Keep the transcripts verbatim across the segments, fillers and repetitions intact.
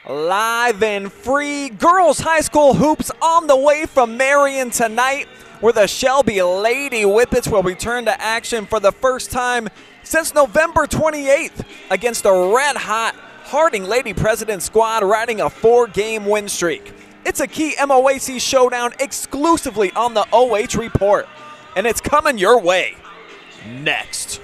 Live and free girls high school hoops on the way from Marion tonight, where the Shelby Lady Whippets will return to action for the first time since November twenty-eighth against the red-hot Harding Lady President squad riding a four-game win streak. It's a key M O A C showdown exclusively on the O H Report, and it's coming your way next.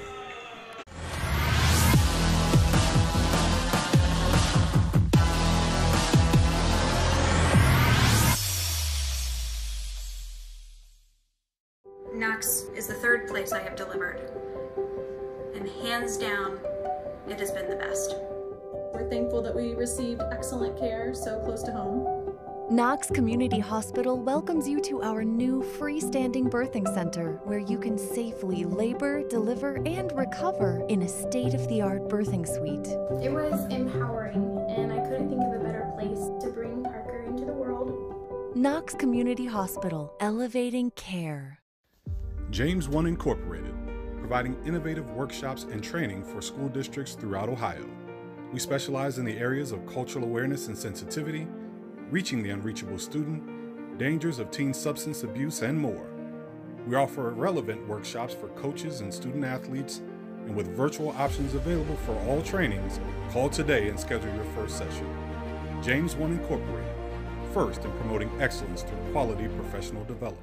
Knox is the third place I have delivered, and hands down, it has been the best. We're thankful that we received excellent care so close to home. Knox Community Hospital welcomes you to our new freestanding birthing center, where you can safely labor, deliver, and recover in a state-of-the-art birthing suite. It was empowering, and I couldn't think of a better place to bring Parker into the world. Knox Community Hospital, elevating care. James One Incorporated, providing innovative workshops and training for school districts throughout Ohio. We specialize in the areas of cultural awareness and sensitivity, reaching the unreachable student, dangers of teen substance abuse, and more. We offer relevant workshops for coaches and student athletes, and with virtual options available for all trainings, call today and schedule your first session. James One Incorporated, first in promoting excellence through quality professional development.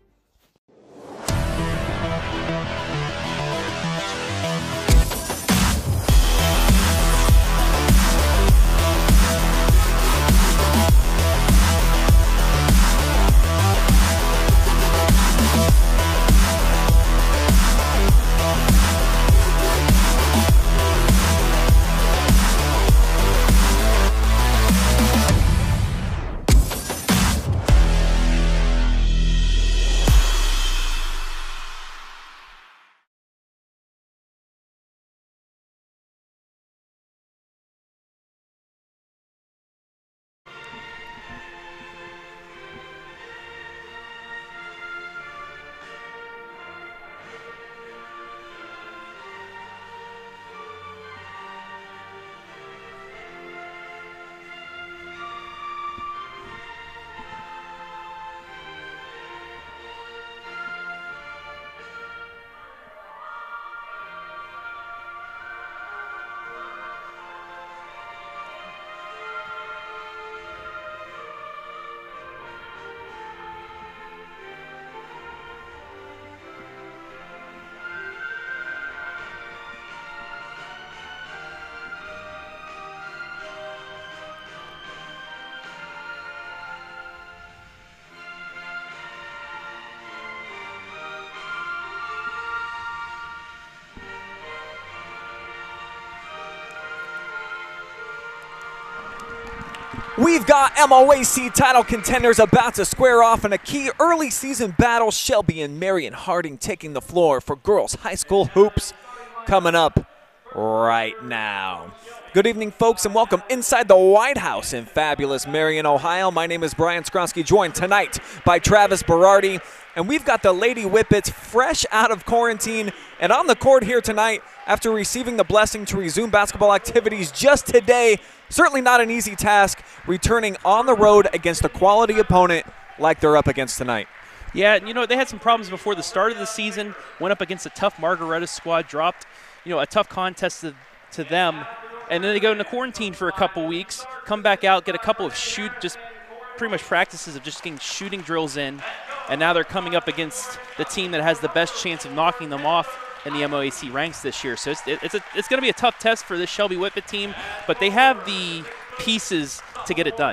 We've got M O A C title contenders about to square off in a key early season battle. Shelby and Marion Harding taking the floor for girls high school hoops coming up right now. Good evening, folks, and welcome inside the White House in fabulous Marion, Ohio. My name is Brian Skronsky, joined tonight by Travis Berardi, and we've got the Lady Whippets fresh out of quarantine and on the court here tonight after receiving the blessing to resume basketball activities just today. Certainly not an easy task, returning on the road against a quality opponent like they're up against tonight. Yeah, you know, they had some problems before the start of the season, went up against a tough Margaretta squad, dropped, you know, a tough contest to, to them, and then they go into quarantine for a couple weeks, come back out, get a couple of shoot, just pretty much practices of just getting shooting drills in, and now they're coming up against the team that has the best chance of knocking them off in the M O A C ranks this year. So it's, it's, a, it's going to be a tough test for this Shelby Whippet team, but they have the pieces to get it done.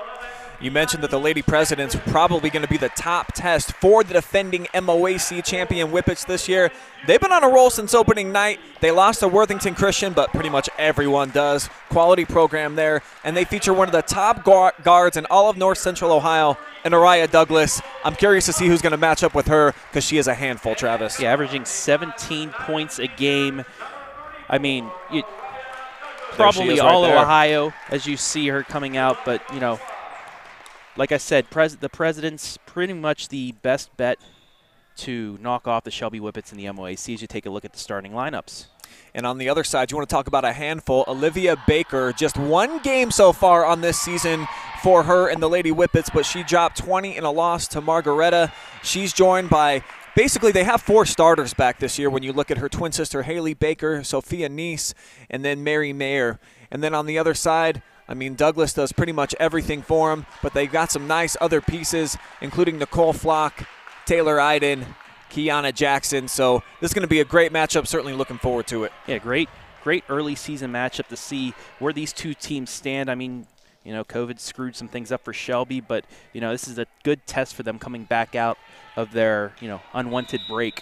You mentioned that the Lady President's probably going to be the top test for the defending M O A C champion Whippets this year. They've been on a roll since opening night. They lost to Worthington Christian, but pretty much everyone does. Quality program there, and they feature one of the top guards in all of North Central Ohio, and Araya Douglas. I'm curious to see who's going to match up with her because she is a handful, Travis. Yeah, averaging seventeen points a game. I mean, you, probably all right of there. Ohio as you see her coming out, but, you know, like I said, pres the President's pretty much the best bet to knock off the Shelby Whippets in the M O A C as you take a look at the starting lineups. And on the other side, you want to talk about a handful. Olivia Baker, just one game so far on this season for her and the Lady Whippets, but she dropped twenty in a loss to Margaretta. She's joined by, basically they have four starters back this year when you look at her twin sister Haley Baker, Sophia Neese, and then Mary Mayer. And then on the other side, I mean, Douglas does pretty much everything for them, but they've got some nice other pieces, including Nicole Flock, Taylor Iden, Kiana Jackson. So this is going to be a great matchup. Certainly looking forward to it. Yeah, great, great early season matchup to see where these two teams stand. I mean, you know, COVID screwed some things up for Shelby, but, you know, this is a good test for them coming back out of their, you know, unwanted break.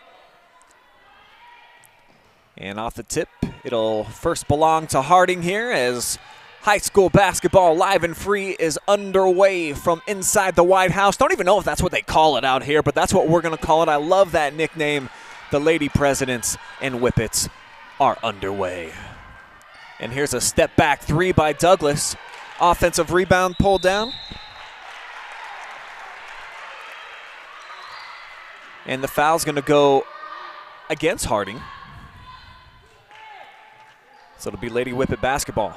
And off the tip, it'll first belong to Harding here as high school basketball live and free is underway from inside the White House. Don't even know if that's what they call it out here, but that's what we're going to call it. I love that nickname. The Lady Presidents and Whippets are underway. And here's a step back three by Douglas. Offensive rebound pulled down. And the foul's going to go against Harding. So it'll be Lady Whippet basketball.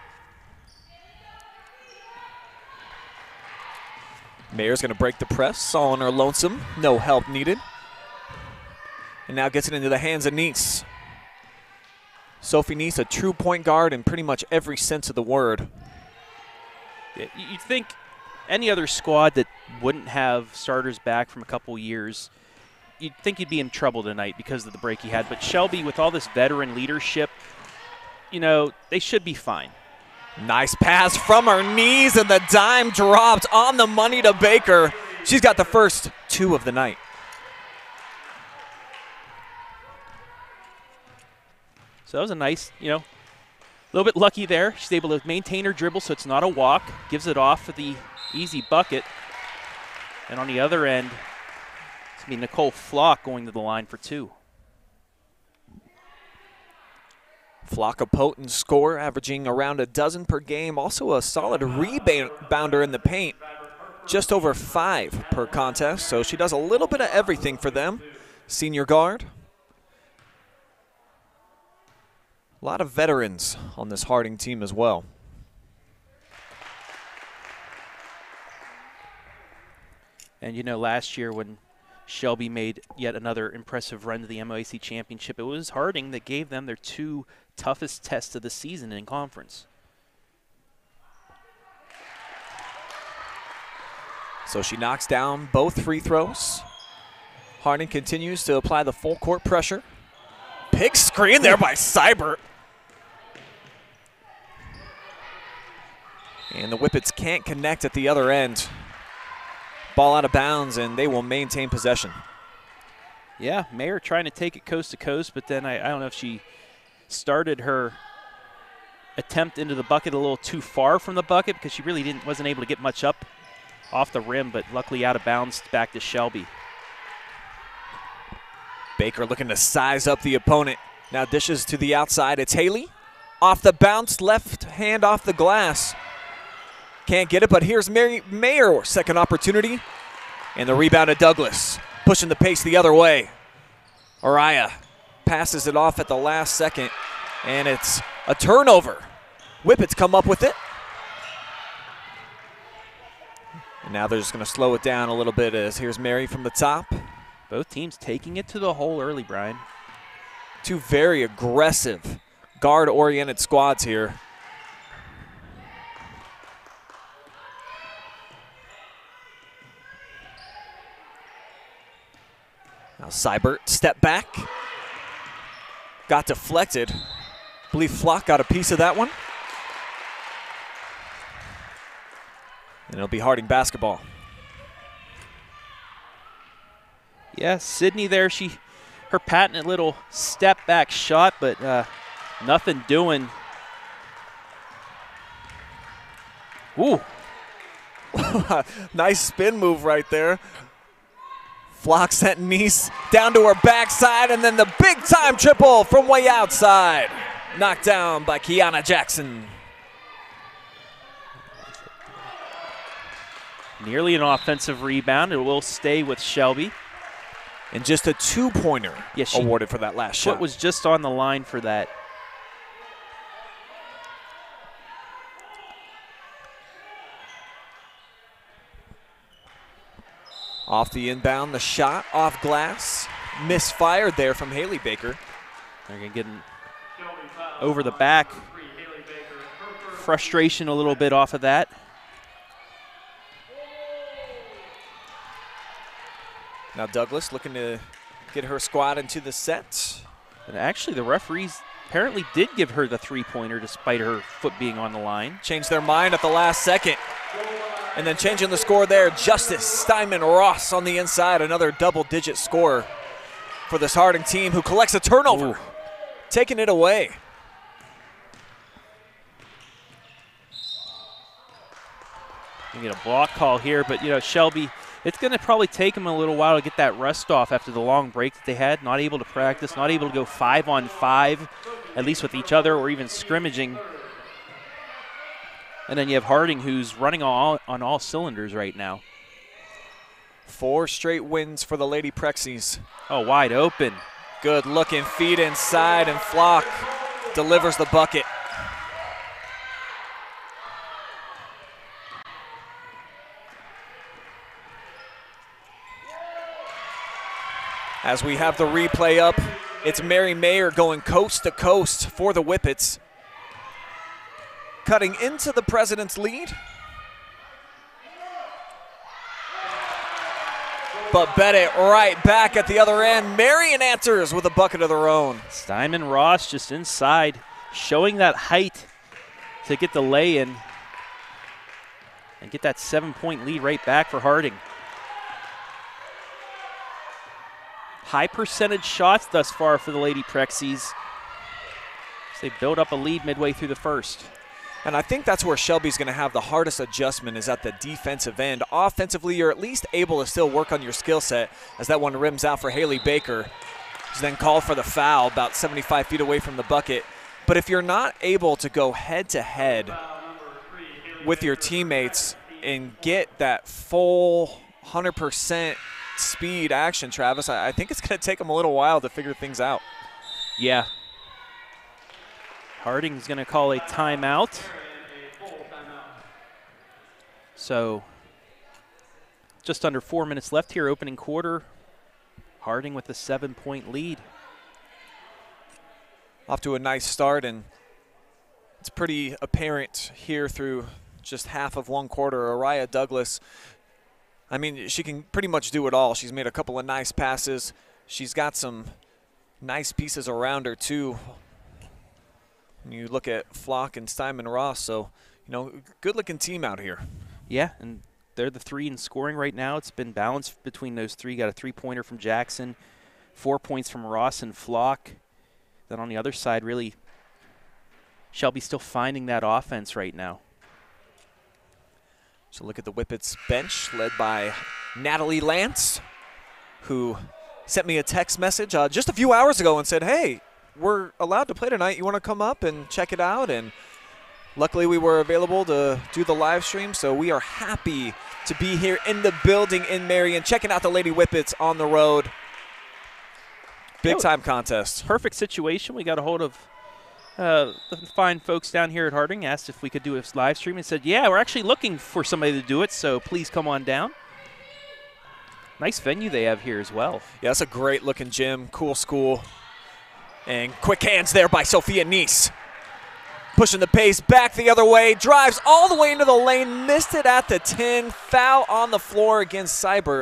Mayer's going to break the press, all on her lonesome. No help needed. And now gets it into the hands of Neese. Sophie Neese, a true point guard in pretty much every sense of the word. You'd think any other squad that wouldn't have starters back from a couple years, you'd think you'd be in trouble tonight because of the break he had. But Shelby, with all this veteran leadership, you know, they should be fine. Nice pass from her knees, and the dime dropped on the money to Baker. She's got the first two of the night. So that was a nice, you know, a little bit lucky there. She's able to maintain her dribble so it's not a walk. Gives it off for the easy bucket. And on the other end, it's going to be Nicole Flock going to the line for two. Flock, a potent scorer, averaging around a dozen per game. Also a solid rebounder in the paint. Just over five per contest, so she does a little bit of everything for them. Senior guard. A lot of veterans on this Harding team as well. And you know, last year when Shelby made yet another impressive run to the M O A C championship, it was Harding that gave them their two toughest tests of the season in conference. So she knocks down both free throws. Harding continues to apply the full court pressure. Big screen there by Seibert. And the Whippets can't connect at the other end. Ball out of bounds, and they will maintain possession. Yeah, Mayer trying to take it coast to coast, but then I, I don't know if she started her attempt into the bucket a little too far from the bucket because she really didn't wasn't able to get much up off the rim, but luckily out of bounds back to Shelby. Baker looking to size up the opponent. Now dishes to the outside. It's Haley. Off the bounce, left hand off the glass. Can't get it, but here's Mary Mayer, second opportunity. And the rebound to Douglas, pushing the pace the other way. Araya passes it off at the last second, and it's a turnover. Whippets come up with it. And now they're just going to slow it down a little bit as here's Mary from the top. Both teams taking it to the hole early, Brian. Two very aggressive, guard-oriented squads here. Now Seibert, step back. Got deflected. I believe Flock got a piece of that one. And it'll be Harding basketball. Yeah, Sydney there, she, her patented little step back shot, but uh, nothing doing. Ooh. Nice spin move right there. Flock sent Neese down to her backside, and then the big-time triple from way outside. Knocked down by Kiana Jackson. Nearly an offensive rebound. It will stay with Shelby. And just a two-pointer yeah, awarded for that last shot. Foot was just on the line for that. Off the inbound, the shot off glass. Misfired there from Haley Baker. They're going to get over the back. Frustration a little bit off of that. Now Douglas looking to get her squad into the set. And actually the referees apparently did give her the three-pointer despite her foot being on the line. Changed their mind at the last second. And then changing the score there, Justice Steinman Ross on the inside, another double-digit score for this Harding team who collects a turnover, Ooh. taking it away. You get a block call here, but you know, Shelby, it's going to probably take them a little while to get that rest off after the long break that they had. Not able to practice, not able to go five on five, at least with each other or even scrimmaging. And then you have Harding, who's running all, on all cylinders right now. Four straight wins for the Lady Prexies. Oh, wide open. Good looking feed inside, and Flock delivers the bucket. As we have the replay up, it's Mary Mayer going coast to coast for the Whippets. Cutting into the President's lead. But bet it right back at the other end. Marion answers with a bucket of their own. Steinman Ross just inside, showing that height to get the lay-in and get that seven-point lead right back for Harding. High percentage shots thus far for the Lady Prexies. They build up a lead midway through the first. And I think that's where Shelby's going to have the hardest adjustment, is at the defensive end. Offensively, you're at least able to still work on your skill set, as that one rims out for Haley Baker. She's then called for the foul about seventy-five feet away from the bucket. But if you're not able to go head-to-head with your teammates and get that full one hundred percent speed action, Travis, I think it's going to take them a little while to figure things out. Yeah. Harding's going to call a timeout. So just under four minutes left here, opening quarter. Harding with a seven-point lead. Off to a nice start, and it's pretty apparent here through just half of one quarter. Araya Douglas, I mean, she can pretty much do it all. She's made a couple of nice passes. She's got some nice pieces around her, too. You look at Flock and Steinman Ross, so, you know, good-looking team out here. Yeah, and they're the three in scoring right now. It's been balanced between those three. Got a three-pointer from Jackson, four points from Ross and Flock. Then on the other side, really, Shelby's still finding that offense right now. So look at the Whippets bench, led by Natalie Lance, who sent me a text message uh, just a few hours ago and said, hey, we're allowed to play tonight. You want to come up and check it out? And luckily we were available to do the live stream, so we are happy to be here in the building in Marion, checking out the Lady Whippets on the road. Big time contest. Perfect situation. We got a hold of uh, the fine folks down here at Harding, asked if we could do a live stream, and said, yeah, we're actually looking for somebody to do it, so please come on down. Nice venue they have here as well. Yeah, it's a great looking gym, cool school. And quick hands there by Sophia Neese. Pushing the pace back the other way, drives all the way into the lane, missed it at the ten, foul on the floor against Seibert.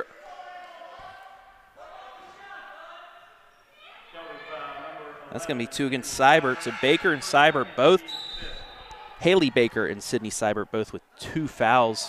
That's going to be two against Seibert. So Baker and Seibert both, Haley Baker and Sydney Seibert both with two fouls.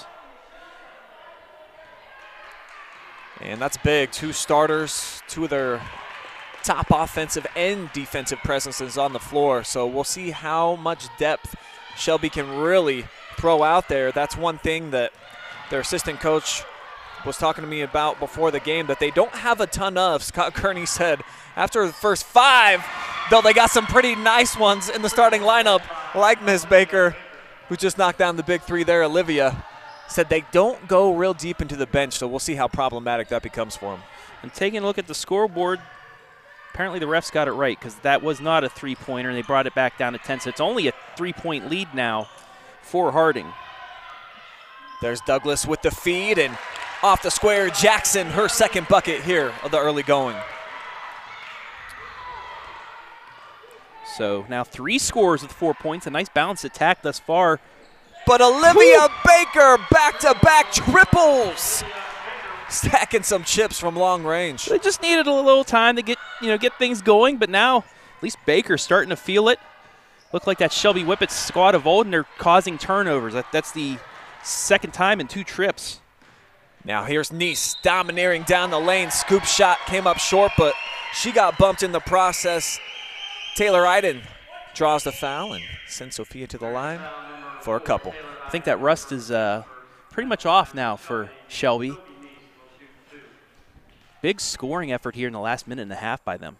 And that's big. Two starters, two of their top offensive and defensive presences on the floor. So we'll see how much depth Shelby can really throw out there. That's one thing that their assistant coach was talking to me about before the game that they don't have a ton of. Scott Kearney said after the first five, though they got some pretty nice ones in the starting lineup, like Miz Baker, who just knocked down the big three there, Olivia, said they don't go real deep into the bench, so we'll see how problematic that becomes for them. And taking a look at the scoreboard, apparently the refs got it right because that was not a three-pointer, and they brought it back down to ten. So it's only a three-point lead now for Harding. There's Douglas with the feed, and off the square, Jackson, her second bucket here of the early going. So now three scores with four points. A nice balanced attack thus far. But Olivia Baker, back-to-back triples. Stacking some chips from long range. They just needed a little time to get, you know, get things going, but now at least Baker's starting to feel it. Looked like that Shelby Whippets squad of old, and they're causing turnovers. That, that's the second time in two trips. Now here's Nice domineering down the lane. Scoop shot came up short, but she got bumped in the process. Taylor Iden draws the foul and sends Sophia to the line for a couple. I think that rust is uh, pretty much off now for Shelby. Big scoring effort here in the last minute and a half by them.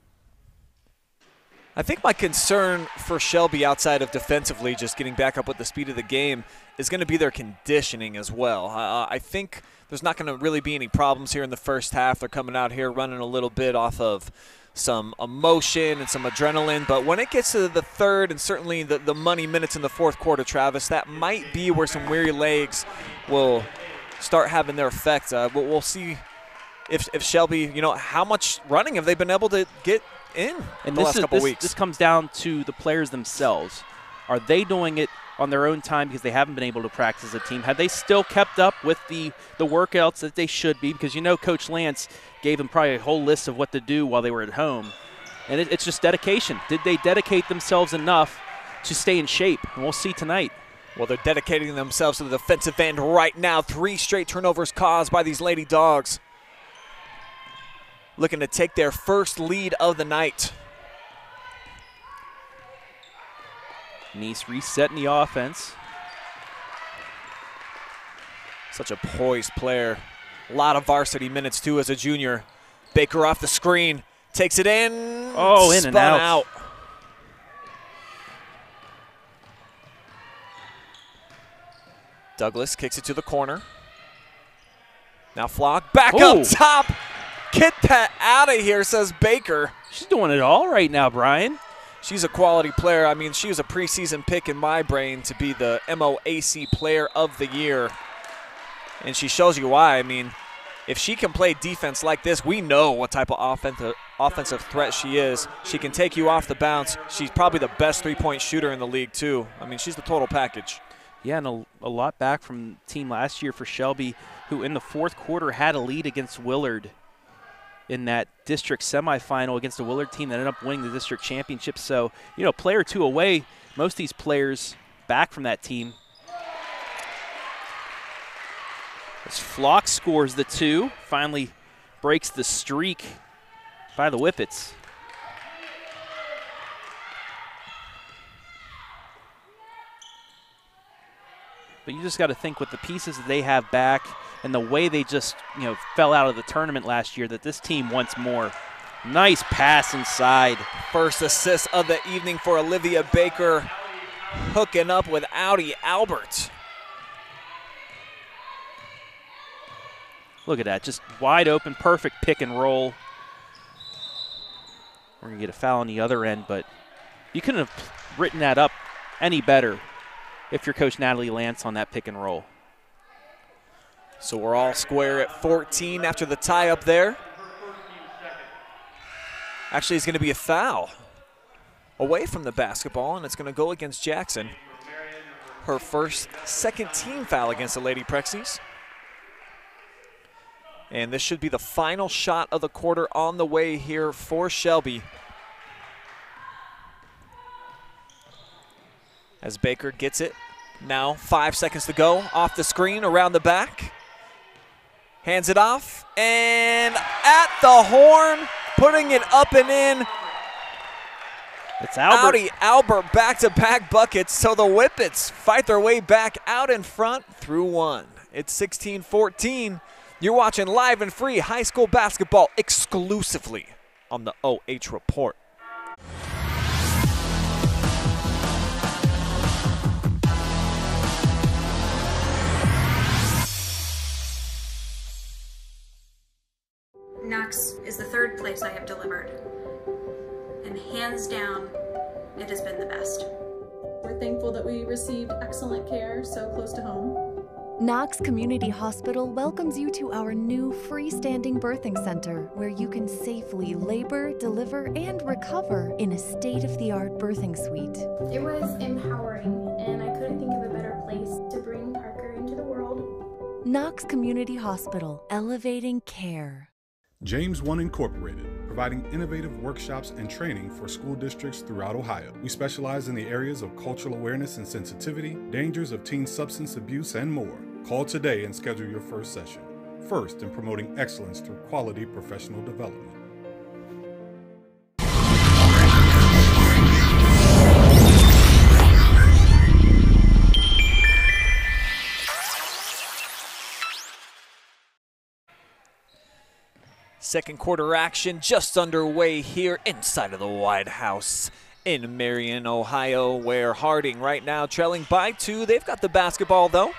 I think my concern for Shelby outside of defensively just getting back up with the speed of the game is going to be their conditioning as well. Uh, I think there's not going to really be any problems here in the first half. They're coming out here running a little bit off of some emotion and some adrenaline, but when it gets to the third and certainly the, the money minutes in the fourth quarter, Travis, that might be where some weary legs will start having their effect. Uh, but we'll see if, if Shelby, you know, how much running have they been able to get in and the this last is, couple this, weeks. This comes down to the players themselves. Are they doing it on their own time because they haven't been able to practice as a team? Have they still kept up with the, the workouts that they should be? Because you know Coach Lance gave them probably a whole list of what to do while they were at home. And it, it's just dedication. Did they dedicate themselves enough to stay in shape? And we'll see tonight. Well, they're dedicating themselves to the defensive end right now. Three straight turnovers caused by these Lady Dogs. Looking to take their first lead of the night. Nice resetting the offense. Such a poised player. A lot of varsity minutes, too, as a junior. Baker off the screen. Takes it in. Oh, in and out. out. Douglas kicks it to the corner. Now Flock back Ooh. up top. Get that out of here, says Baker. She's doing it all right now, Brian. She's a quality player. I mean, she was a preseason pick in my brain to be the M O A C Player of the Year. And she shows you why. I mean, if she can play defense like this, we know what type of offensive offensive threat she is. She can take you off the bounce. She's probably the best three-point shooter in the league, too. I mean, she's the total package. Yeah, and a, a lot back from the team last year for Shelby, who in the fourth quarter had a lead against Willard in that district semifinal against the Willard team that ended up winning the district championship. So, you know, a player or two away, most of these players back from that team. As Flock scores the two, finally breaks the streak by the Whippets. But you just got to think with the pieces that they have back and the way they just, you know, fell out of the tournament last year that this team wants more. Nice pass inside. First assist of the evening for Olivia Baker, hooking up with Audi Albert. Look at that, just wide open, perfect pick and roll. We're going to get a foul on the other end, but you couldn't have written that up any better if you're Coach Natalie Lance on that pick and roll. So we're all square at fourteen after the tie up there. Actually, it's going to be a foul away from the basketball, and it's going to go against Jackson. Her first second team foul against the Lady Prexies. And this should be the final shot of the quarter on the way here for Shelby. As Baker gets it. Now five seconds to go. Off the screen, around the back. Hands it off. And at the horn, putting it up and in. It's Albert. Audi Albert back-to-back buckets. So the Whippets fight their way back out in front through one. It's sixteen fourteen. You're watching live and free high school basketball exclusively on the O H Report. place I have delivered. And hands down, it has been the best. We're thankful that we received excellent care so close to home. Knox Community Hospital welcomes you to our new freestanding birthing center where you can safely labor, deliver, and recover in a state-of-the-art birthing suite. It was empowering, and I couldn't think of a better place to bring Parker into the world. Knox Community Hospital, elevating care. James one Incorporated, providing innovative workshops and training for school districts throughout Ohio. We specialize in the areas of cultural awareness and sensitivity, dangers of teen substance abuse, and more. Call today and schedule your first session. First in promoting excellence through quality professional development. Second quarter action just underway here inside of the White House in Marion, Ohio, where Harding right now trailing by two. They've got the basketball though.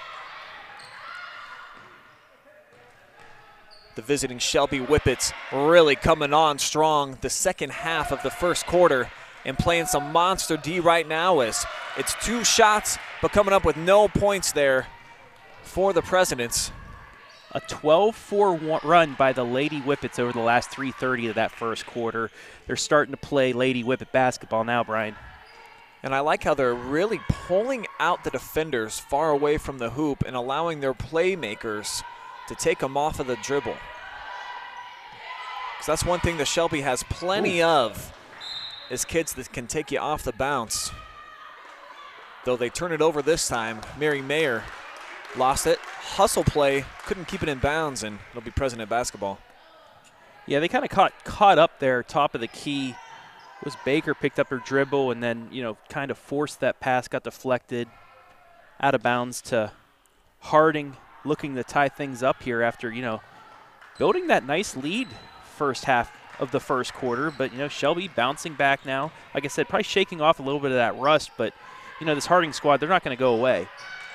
The visiting Shelby Whippets really coming on strong the second half of the first quarter and playing some monster D right now as it's two shots but coming up with no points there for the Presidents. A twelve four run by the Lady Whippets over the last three thirty of that first quarter. They're starting to play Lady Whippet basketball now, Brian. And I like how they're really pulling out the defenders far away from the hoop and allowing their playmakers to take them off of the dribble. Because that's one thing that Shelby has plenty Ooh. of, is kids that can take you off the bounce. Though they turn it over this time, Mary Mayer lost it. Hustle play, couldn't keep it in bounds, and it'll be President basketball. Yeah, they kind of caught caught up there, top of the key. It was Baker picked up her dribble and then, you know, kind of forced that pass, got deflected out of bounds to Harding, looking to tie things up here after, you know, building that nice lead first half of the first quarter. But, you know, Shelby bouncing back now. Like I said, probably shaking off a little bit of that rust, but, you know, this Harding squad, they're not going to go away.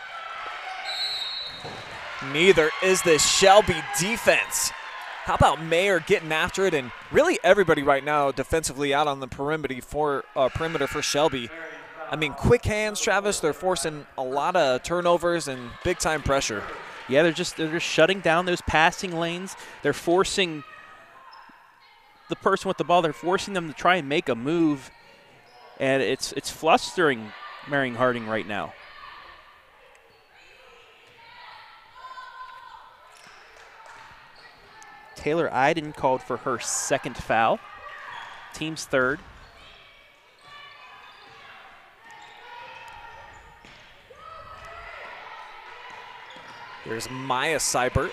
Neither is this Shelby defense. How about Mayer getting after it, and really everybody right now defensively out on the perimeter for uh, perimeter for Shelby. I mean, quick hands, Travis. They're forcing a lot of turnovers and big time pressure. Yeah, they're just they're just shutting down those passing lanes. They're forcing the person with the ball. They're forcing them to try and make a move, and it's it's flustering Marion Harding right now. Taylor Iden called for her second foul, team's third. Here's Maya Seibert.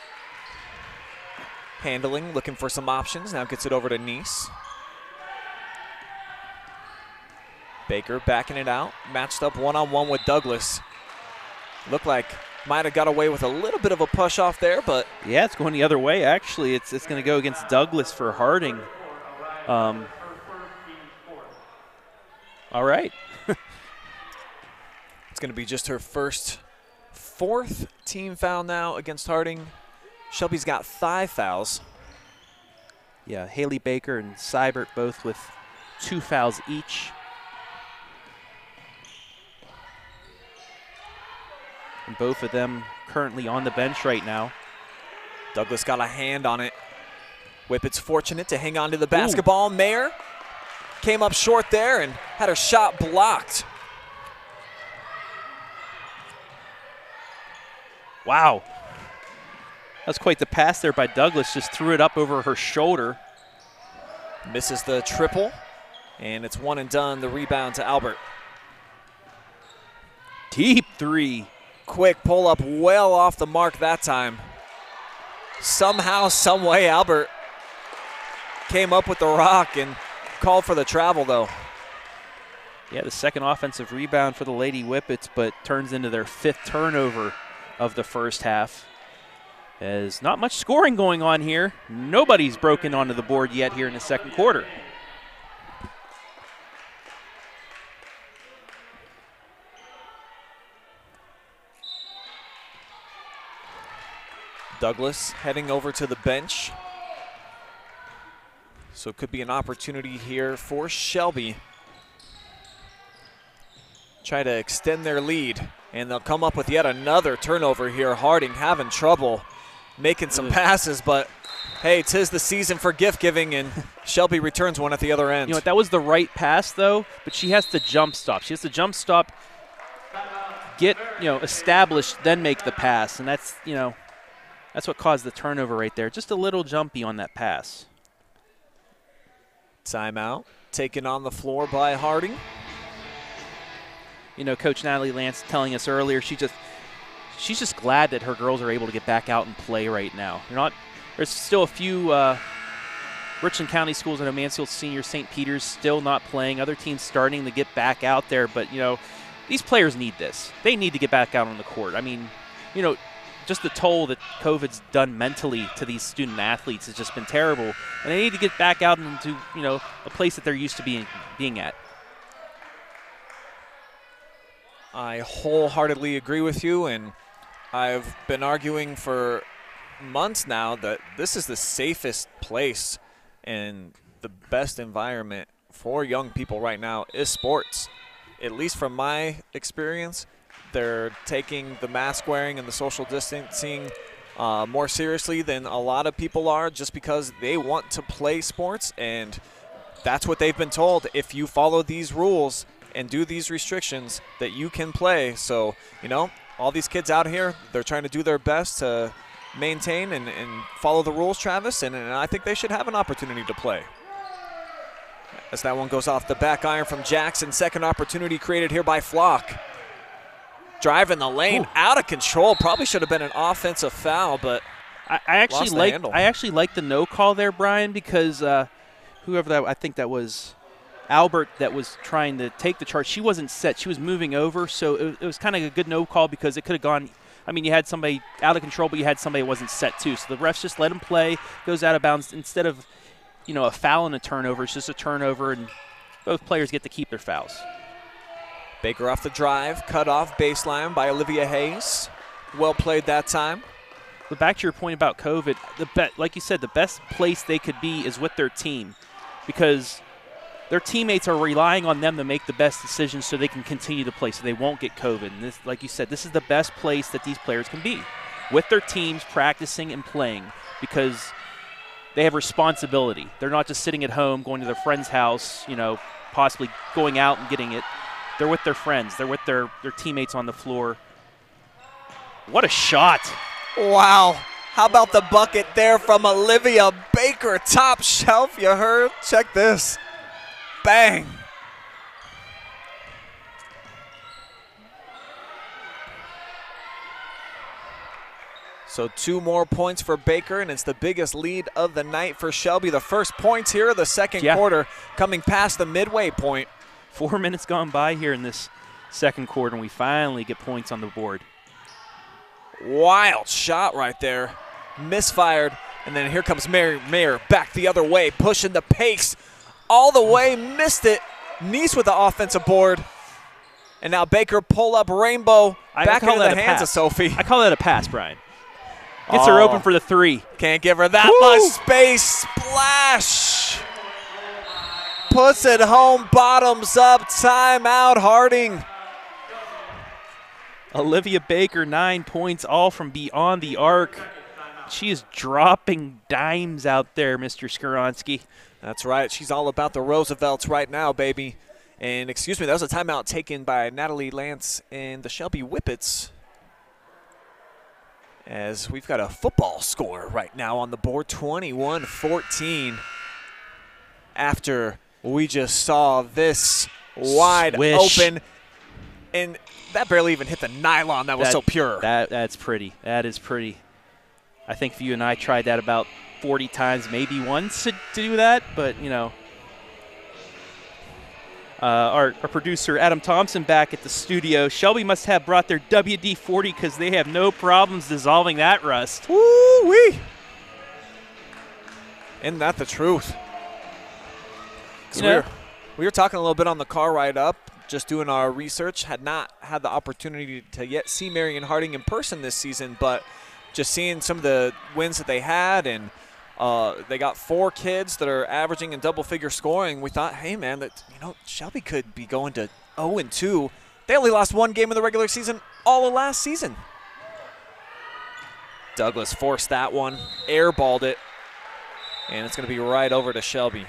Handling, looking for some options. Now gets it over to Nice. Baker backing it out. Matched up one-on-one with Douglas. Looked like might have got away with a little bit of a push off there, but yeah, it's going the other way. Actually, it's it's going to go against Douglas for Harding. Um, all right. It's going to be just her first, fourth team foul now against Harding. Shelby's got five fouls. Yeah, Haley Baker and Seibert both with two fouls each. And both of them currently on the bench right now. Douglas got a hand on it. Whippets fortunate to hang on to the basketball. Ooh. Mayer came up short there and had her shot blocked. Wow. That's quite the pass there by Douglas. Just threw it up over her shoulder. Misses the triple, and it's one and done. The rebound to Albert. Deep three. Quick pull up, well off the mark that time. Somehow, some way, Albert came up with the rock and called for the travel, though. Yeah, the second offensive rebound for the Lady Whippets, but turns into their fifth turnover of the first half. There's not much scoring going on here. Nobody's broken onto the board yet here in the second quarter. Douglas heading over to the bench. So it could be an opportunity here for Shelby. Try to extend their lead, and they'll come up with yet another turnover here. Harding having trouble making some passes, but hey, 'tis the season for gift giving, and Shelby returns one at the other end. You know what, that was the right pass, though, but she has to jump stop. She has to jump stop, get, you know, established, then make the pass, and that's, you know, that's what caused the turnover right there. Just a little jumpy on that pass. Timeout taken on the floor by Harding. You know, Coach Natalie Lance telling us earlier, she just she's just glad that her girls are able to get back out and play right now. You're not there's still a few uh, Richland County schools. I know Mansfield Senior, Saint Peter's still not playing. Other teams starting to get back out there, but you know, these players need this. They need to get back out on the court. I mean, you know, just the toll that COVID's done mentally to these student athletes has just been terrible, and they need to get back out into, you know, a place that they're used to being being at. I wholeheartedly agree with you, and I've been arguing for months now that this is the safest place and the best environment for young people right now is sports. At least from my experience, they're taking the mask wearing and the social distancing uh, more seriously than a lot of people are, just because they want to play sports, and that's what they've been told. If you follow these rules and do these restrictions, that you can play. So, you know, all these kids out here, they're trying to do their best to maintain and, and follow the rules, Travis, and, and I think they should have an opportunity to play. As that one goes off the back iron from Jackson, second opportunity created here by Flock. Driving the lane, Ooh. out of control. Probably should have been an offensive foul, but I, I actually like I actually like the no call there, Brian, because uh, whoever that, I think that was Albert that was trying to take the charge. She wasn't set. She was moving over, so it, it was kind of a good no call because it could have gone. I mean, you had somebody out of control, but you had somebody that wasn't set too. So the refs just let him play, goes out of bounds. Instead of, you know, a foul and a turnover, it's just a turnover, and both players get to keep their fouls. Baker off the drive, cut off baseline by Olivia Hayes. Well played that time. But back to your point about COVID, the be- like you said, the best place they could be is with their team, because their teammates are relying on them to make the best decisions so they can continue to play, so they won't get COVID. And this, like you said, this is the best place that these players can be, with their teams practicing and playing, because they have responsibility. They're not just sitting at home, going to their friend's house, you know, possibly going out and getting it. They're with their friends. They're with their, their teammates on the floor. What a shot. Wow. How about the bucket there from Olivia Baker? Top shelf, you heard? Check this. Bang. So two more points for Baker, and it's the biggest lead of the night for Shelby. The first points here of the second yeah. quarter coming past the midway point. Four minutes gone by here in this second quarter, and we finally get points on the board. Wild shot right there. Misfired, and then here comes Mary Mayer back the other way, pushing the pace all the way, missed it. Nice with the offensive board. And now Baker pull up rainbow back into the hands of Sophie. I call that a pass, Brian. Gets oh, her open for the three. Can't give her that Woo! much space. Splash. Puts it home, bottoms up, timeout Harding. Olivia Baker, nine points, all from beyond the arc. She is dropping dimes out there, Mister Skoronsky. That's right. She's all about the Roosevelts right now, baby. And excuse me, that was a timeout taken by Natalie Lance and the Shelby Whippets. As we've got a football score right now on the board, twenty-one fourteen. After we just saw this wide Swish. open, and that barely even hit the nylon. That was that, so pure. That That's pretty. That is pretty. I think if you and I tried that about forty times, maybe once to, to do that, but, you know. Uh, our, our producer, Adam Thompson, back at the studio. Shelby must have brought their W D forty because they have no problems dissolving that rust. Woo-wee. Isn't that the truth? You we, were, we were talking a little bit on the car ride up, just doing our research. Had not had the opportunity to yet see Marion Harding in person this season, but just seeing some of the wins that they had and Uh, they got four kids that are averaging in double-figure scoring. We thought, hey, man, that you know Shelby could be going to oh and two. They only lost one game in the regular season all of last season. Douglas forced that one, airballed it, and it's going to be right over to Shelby.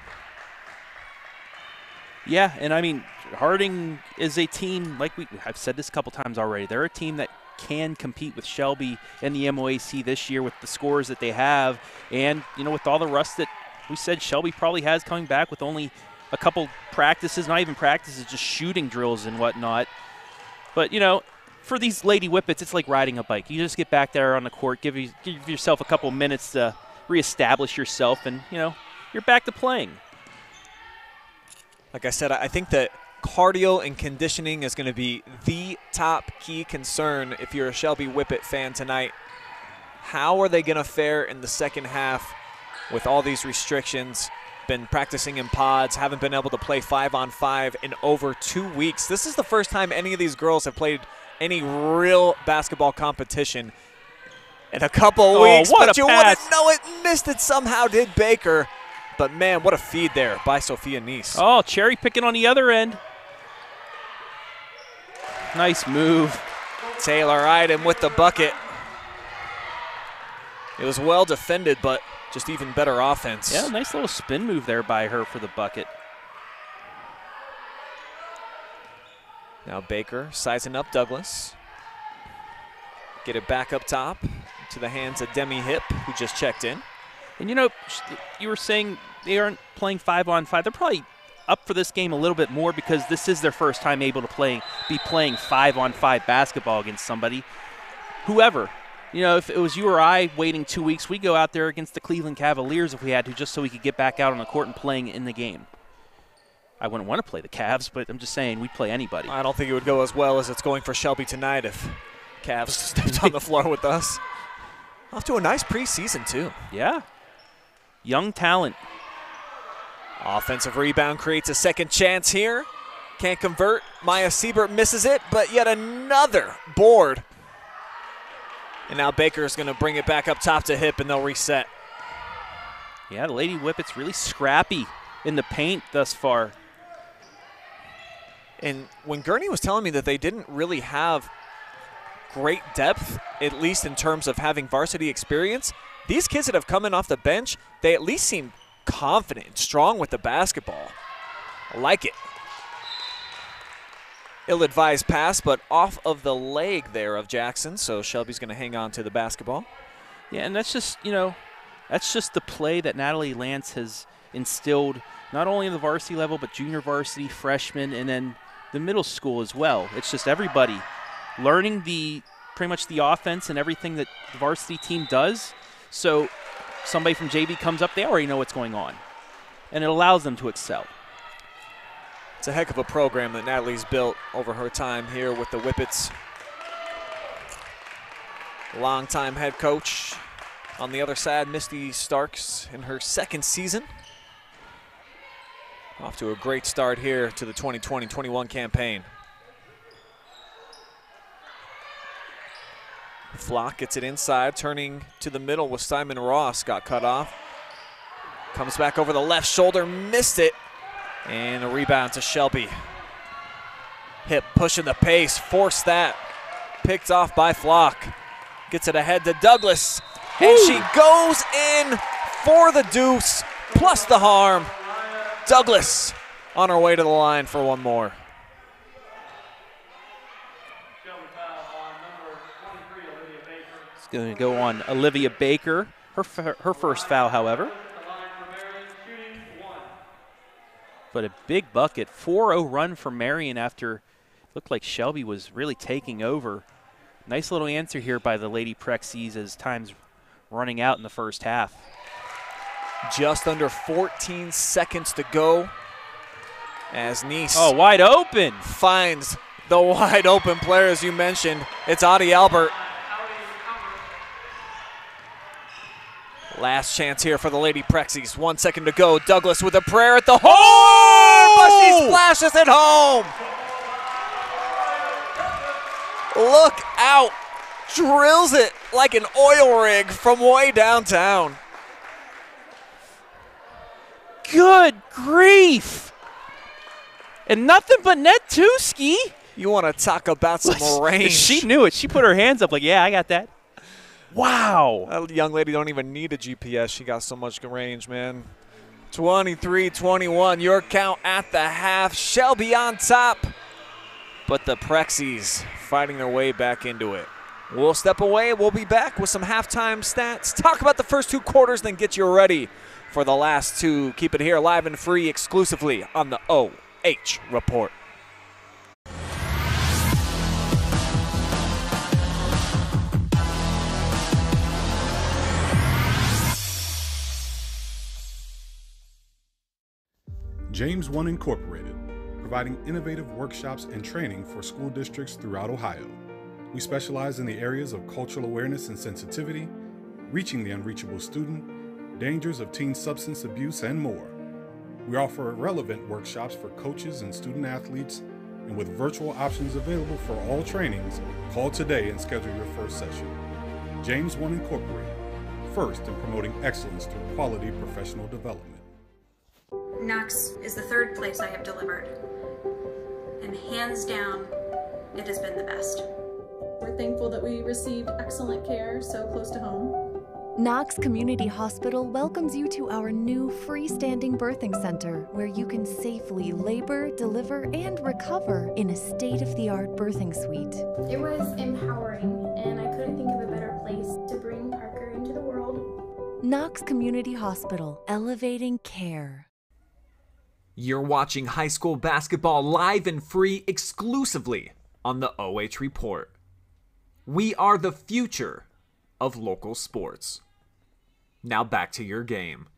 Yeah, and I mean, Harding is a team, like we, I've said this a couple times already, they're a team that can compete with Shelby in the M O A C this year with the scores that they have, and, you know, with all the rust that we said Shelby probably has coming back with only a couple practices, not even practices, just shooting drills and whatnot. But, you know, for these Lady Whippets, it's like riding a bike. You just get back there on the court, give, you, give yourself a couple minutes to reestablish yourself, and, you know, you're back to playing. Like I said, I think that cardio and conditioning is going to be the top key concern if you're a Shelby Whippet fan tonight. How are they going to fare in the second half with all these restrictions? Been practicing in pods, haven't been able to play five on five in over two weeks. This is the first time any of these girls have played any real basketball competition in a couple Oh, weeks. what But a you pass. wouldn't know it. Missed it somehow, did Baker. But, man, what a feed there by Sophia Neese. Oh, cherry picking on the other end. Nice move. Taylor Iden with the bucket. It was well defended, but just even better offense. Yeah, nice little spin move there by her for the bucket. Now Baker sizing up Douglas. Get it back up top to the hands of Demi Hip, who just checked in. And, you know, you were saying they aren't playing five on five. They're probably up for this game a little bit more because this is their first time able to play, be playing five on five basketball against somebody. Whoever. You know, if it was you or I waiting two weeks, we'd go out there against the Cleveland Cavaliers if we had to, just so we could get back out on the court and playing in the game. I wouldn't want to play the Cavs, but I'm just saying we'd play anybody. I don't think it would go as well as it's going for Shelby tonight if Cavs stepped on the floor with us. Off to a nice preseason, too. Yeah. Young talent. Offensive rebound creates a second chance here. Can't convert. Maya Siebert misses it, but yet another board. And now Baker's going to bring it back up top to Hip, and they'll reset. Yeah, the Lady Whippets really scrappy in the paint thus far. And when Gurney was telling me that they didn't really have great depth, at least in terms of having varsity experience, these kids that have come in off the bench, they at least seem confident and strong with the basketball. I like it. Ill-advised pass, but off of the leg there of Jackson, so Shelby's going to hang on to the basketball. Yeah, and that's just, you know, that's just the play that Natalie Lance has instilled, not only in the varsity level, but junior varsity, freshman, and then the middle school as well. It's just everybody learning the pretty much the offense and everything that the varsity team does. So somebody from J V comes up, they already know what's going on, and it allows them to excel. It's a heck of a program that Natalie's built over her time here with the Whippets. Longtime head coach. On the other side, Misty Starks in her second season. Off to a great start here to the twenty twenty twenty-one campaign. Flock gets it inside, turning to the middle with Simon Ross. Got cut off. Comes back over the left shoulder, missed it. And a rebound to Shelby. Hip pushing the pace, forced that. Picked off by Flock. Gets it ahead to Douglas. And Woo! she goes in for the deuce, plus the harm. Douglas on her way to the line for one more. It's going to go on Olivia Baker, her, her first foul, however. But a big bucket, four oh run for Marion after it looked like Shelby was really taking over. Nice little answer here by the Lady Prexies as time's running out in the first half. Just under fourteen seconds to go as Neese Oh, wide open. finds the wide open player, as you mentioned. It's Audie Albert. Last chance here for the Lady Prexies. One second to go. Douglas with a prayer at the horn, but she splashes it home. Look out. Drills it like an oil rig from way downtown. Good grief. And nothing but net two, Ski. You want to talk about some range. She knew it. She put her hands up like, yeah, I got that. Wow. That young lady don't even need a G P S. She got so much range, man. twenty-three twenty-one, your count at the half. Shelby on top, but the Prexies fighting their way back into it. We'll step away. We'll be back with some halftime stats. Talk about the first two quarters, then get you ready for the last two. Keep it here live and free exclusively on the O H Report. James One Incorporated, providing innovative workshops and training for school districts throughout Ohio. We specialize in the areas of cultural awareness and sensitivity, reaching the unreachable student, dangers of teen substance abuse, and more. We offer relevant workshops for coaches and student athletes, and with virtual options available for all trainings, call today and schedule your first session. James One Incorporated, first in promoting excellence through quality professional development. Knox is the third place I have delivered, and hands down, it has been the best. We're thankful that we received excellent care so close to home. Knox Community Hospital welcomes you to our new freestanding birthing center where you can safely labor, deliver, and recover in a state-of-the-art birthing suite. It was empowering, and I couldn't think of a better place to bring Parker into the world. Knox Community Hospital, elevating care. You're watching high school basketball live and free exclusively on the O H Report. We are the future of local sports. Now back to your game.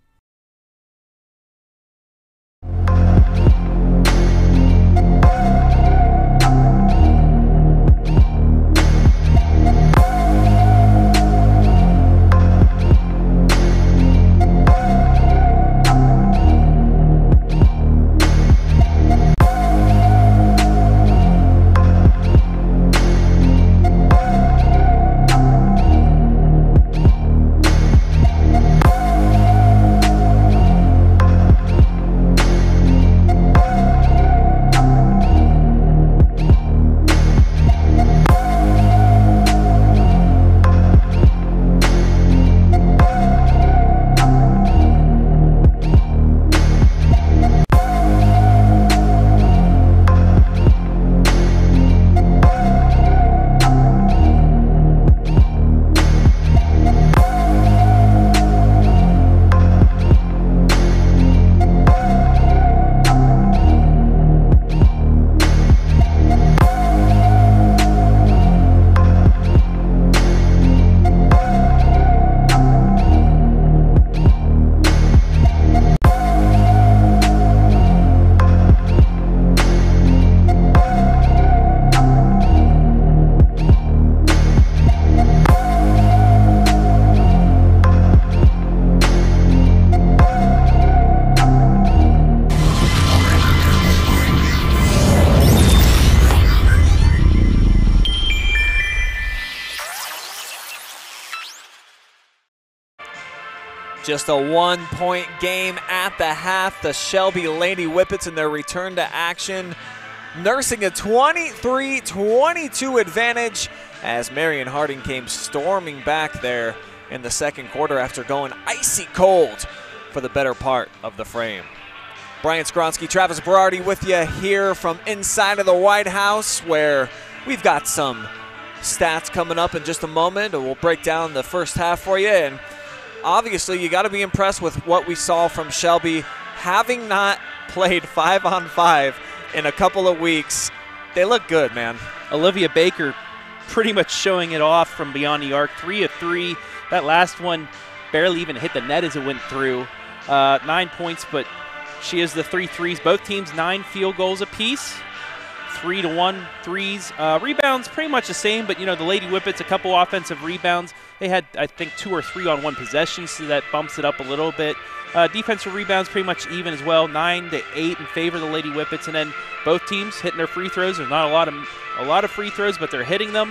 Just a one-point game at the half. The Shelby Lady Whippets in their return to action, nursing a twenty-three twenty-two advantage as Marion Harding came storming back there in the second quarter after going icy cold for the better part of the frame. Brian Skronsky, Travis Berardi with you here from inside of the White House, where we've got some stats coming up in just a moment, and we'll break down the first half for you. And obviously, you got to be impressed with what we saw from Shelby. Having not played five on five in a couple of weeks, they look good, man. Olivia Baker pretty much showing it off from beyond the arc. Three of three. That last one barely even hit the net as it went through. Uh, nine points, but she has the three threes. Both teams nine field goals apiece. Three to one threes. Uh, rebounds pretty much the same, but you know the Lady Whippets, a couple offensive rebounds. They had, I think, two or three on one possession, so that bumps it up a little bit. Uh, defensive rebounds pretty much even as well, nine to eight in favor of the Lady Whippets, and then both teams hitting their free throws. There's not a lot of a lot of free throws, but they're hitting them,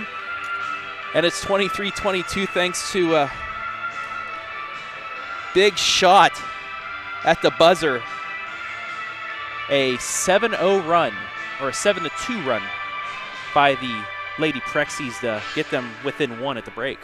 and it's twenty-three twenty-two thanks to a big shot at the buzzer, a seven oh run, or a seven to two run by the Lady Prexies to get them within one at the break.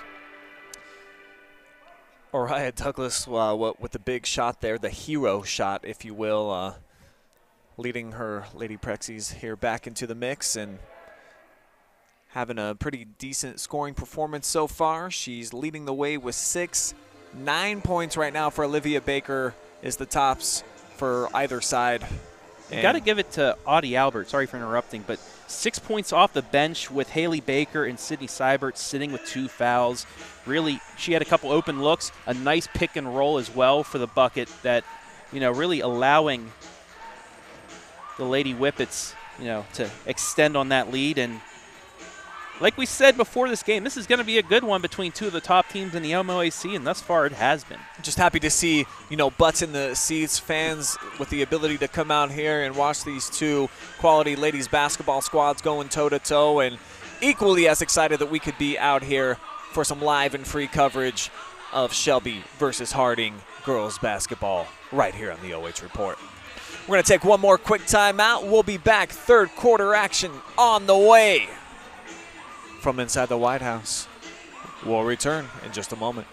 Oriah Douglas uh, with the big shot there, the hero shot, if you will, uh, leading her Lady Prexies here back into the mix and having a pretty decent scoring performance so far. She's leading the way with six. Nine points right now for Olivia Baker is the tops for either side. You got to give it to Audie Albert. Sorry for interrupting, but six points off the bench with Haley Baker and Sydney Seibert sitting with two fouls. Really, she had a couple open looks, a nice pick and roll as well for the bucket that, you know, really allowing the Lady Whippets, you know, to extend on that lead. And like we said before this game, this is going to be a good one between two of the top teams in the M O A C, and thus far it has been. Just happy to see, you know, butts in the seats, fans with the ability to come out here and watch these two quality ladies basketball squads going toe-to-toe, and equally as excited that we could be out here for some live and free coverage of Shelby versus Harding girls basketball right here on the O H Report. We're going to take one more quick timeout. We'll be back. Third quarter action on the way from inside the White House. We'll return in just a moment.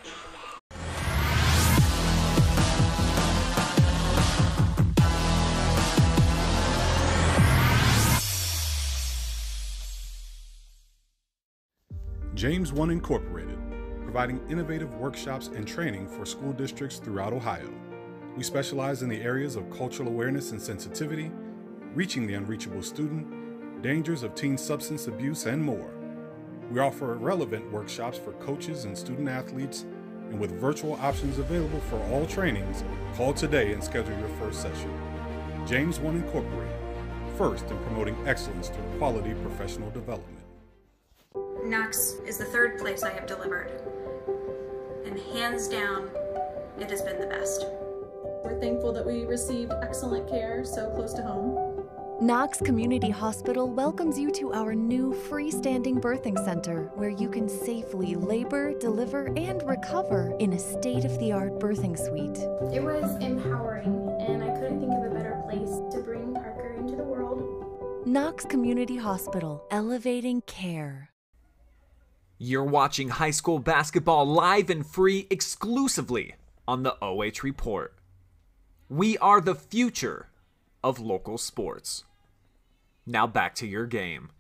James one Incorporated, providing innovative workshops and training for school districts throughout Ohio. We specialize in the areas of cultural awareness and sensitivity, reaching the unreachable student, dangers of teen substance abuse, and more. We offer relevant workshops for coaches and student athletes, and with virtual options available for all trainings, call today and schedule your first session. James one Incorporated, first in promoting excellence through quality professional development. Knox is the third place I have delivered, and hands down, it has been the best. We're thankful that we received excellent care so close to home. Knox Community Hospital welcomes you to our new freestanding birthing center where you can safely labor, deliver, and recover in a state-of-the-art birthing suite. It was empowering, and I couldn't think of a better place to bring Parker into the world. Knox Community Hospital, elevating care. You're watching high school basketball live and free exclusively on the O H Report. We are the future of local sports. Now back to your game.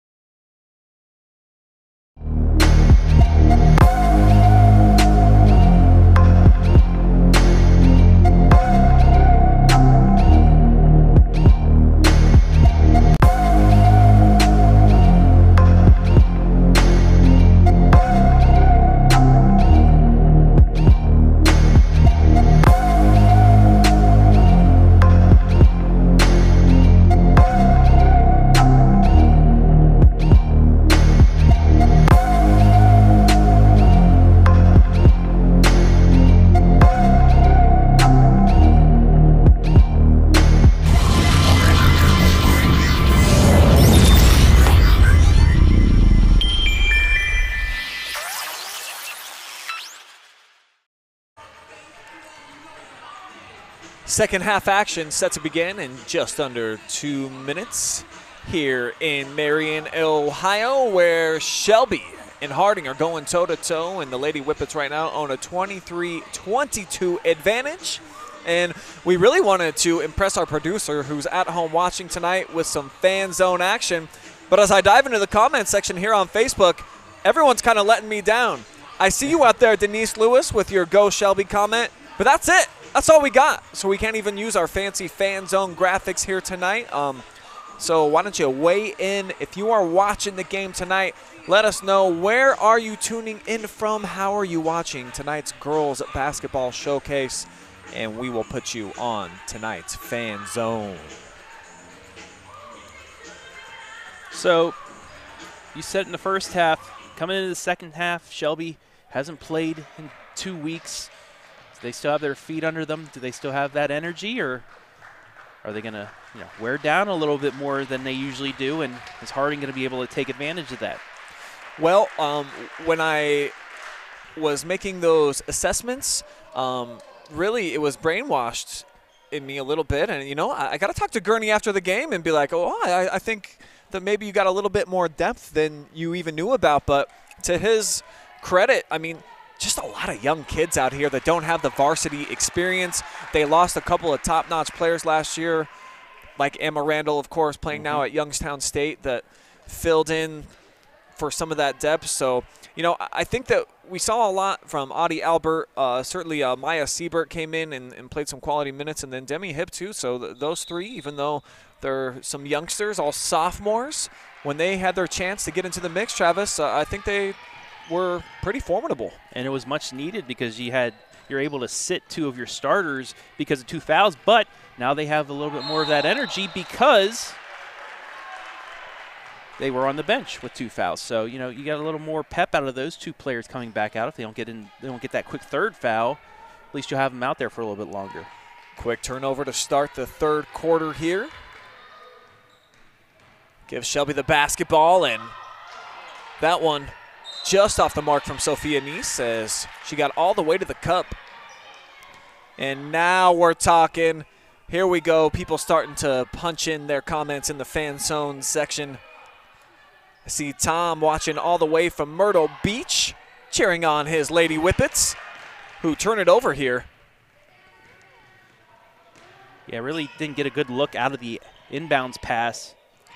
Second half action set to begin in just under two minutes here in Marion, Ohio, where Shelby and Harding are going toe-to-toe, and the Lady Whippets right now own a twenty-three twenty-two advantage. And we really wanted to impress our producer who's at home watching tonight with some fan zone action. But as I dive into the comment section here on Facebook, everyone's kind of letting me down. I see you out there, Denise Lewis, with your Go Shelby comment, but that's it. That's all we got. So we can't even use our fancy fan zone graphics here tonight. Um, so why don't you weigh in? If you are watching the game tonight, let us know, where are you tuning in from? How are you watching tonight's girls basketball showcase? And we will put you on tonight's fan zone. So you said in the first half, coming into the second half, Shelby hasn't played in two weeks. Do they still have their feet under them? Do they still have that energy, or are they going to, you know, wear down a little bit more than they usually do? And is Harding going to be able to take advantage of that? Well, um, when I was making those assessments, um, really it was brainwashed in me a little bit. And, you know, I, I got to talk to Gurney after the game and be like, oh, I, I think that maybe you got a little bit more depth than you even knew about. But to his credit, I mean, just a lot of young kids out here that don't have the varsity experience. They lost a couple of top-notch players last year, like Emma Randall, of course, playing mm-hmm. now at Youngstown State, that filled in for some of that depth. So, you know, I think that we saw a lot from Audie Albert. Uh, certainly uh, Maya Siebert came in and, and played some quality minutes, and then Demi Hip too. So th those three, even though they're some youngsters, all sophomores, when they had their chance to get into the mix, Travis, uh, I think they were pretty formidable. And it was much needed because you had you're able to sit two of your starters because of two fouls, but now they have a little bit more of that energy because they were on the bench with two fouls. So, you know, you got a little more pep out of those two players coming back out. If they don't get in, they don't get that quick third foul, at least you'll have them out there for a little bit longer. Quick turnover to start the third quarter here. Give Shelby the basketball, and that one just off the mark from Sophia Neese as she got all the way to the cup. And now we're talking. Here we go. People starting to punch in their comments in the fan zone section. I see Tom watching all the way from Myrtle Beach, cheering on his Lady Whippets, who turn it over here. Yeah, really didn't get a good look out of the inbounds pass.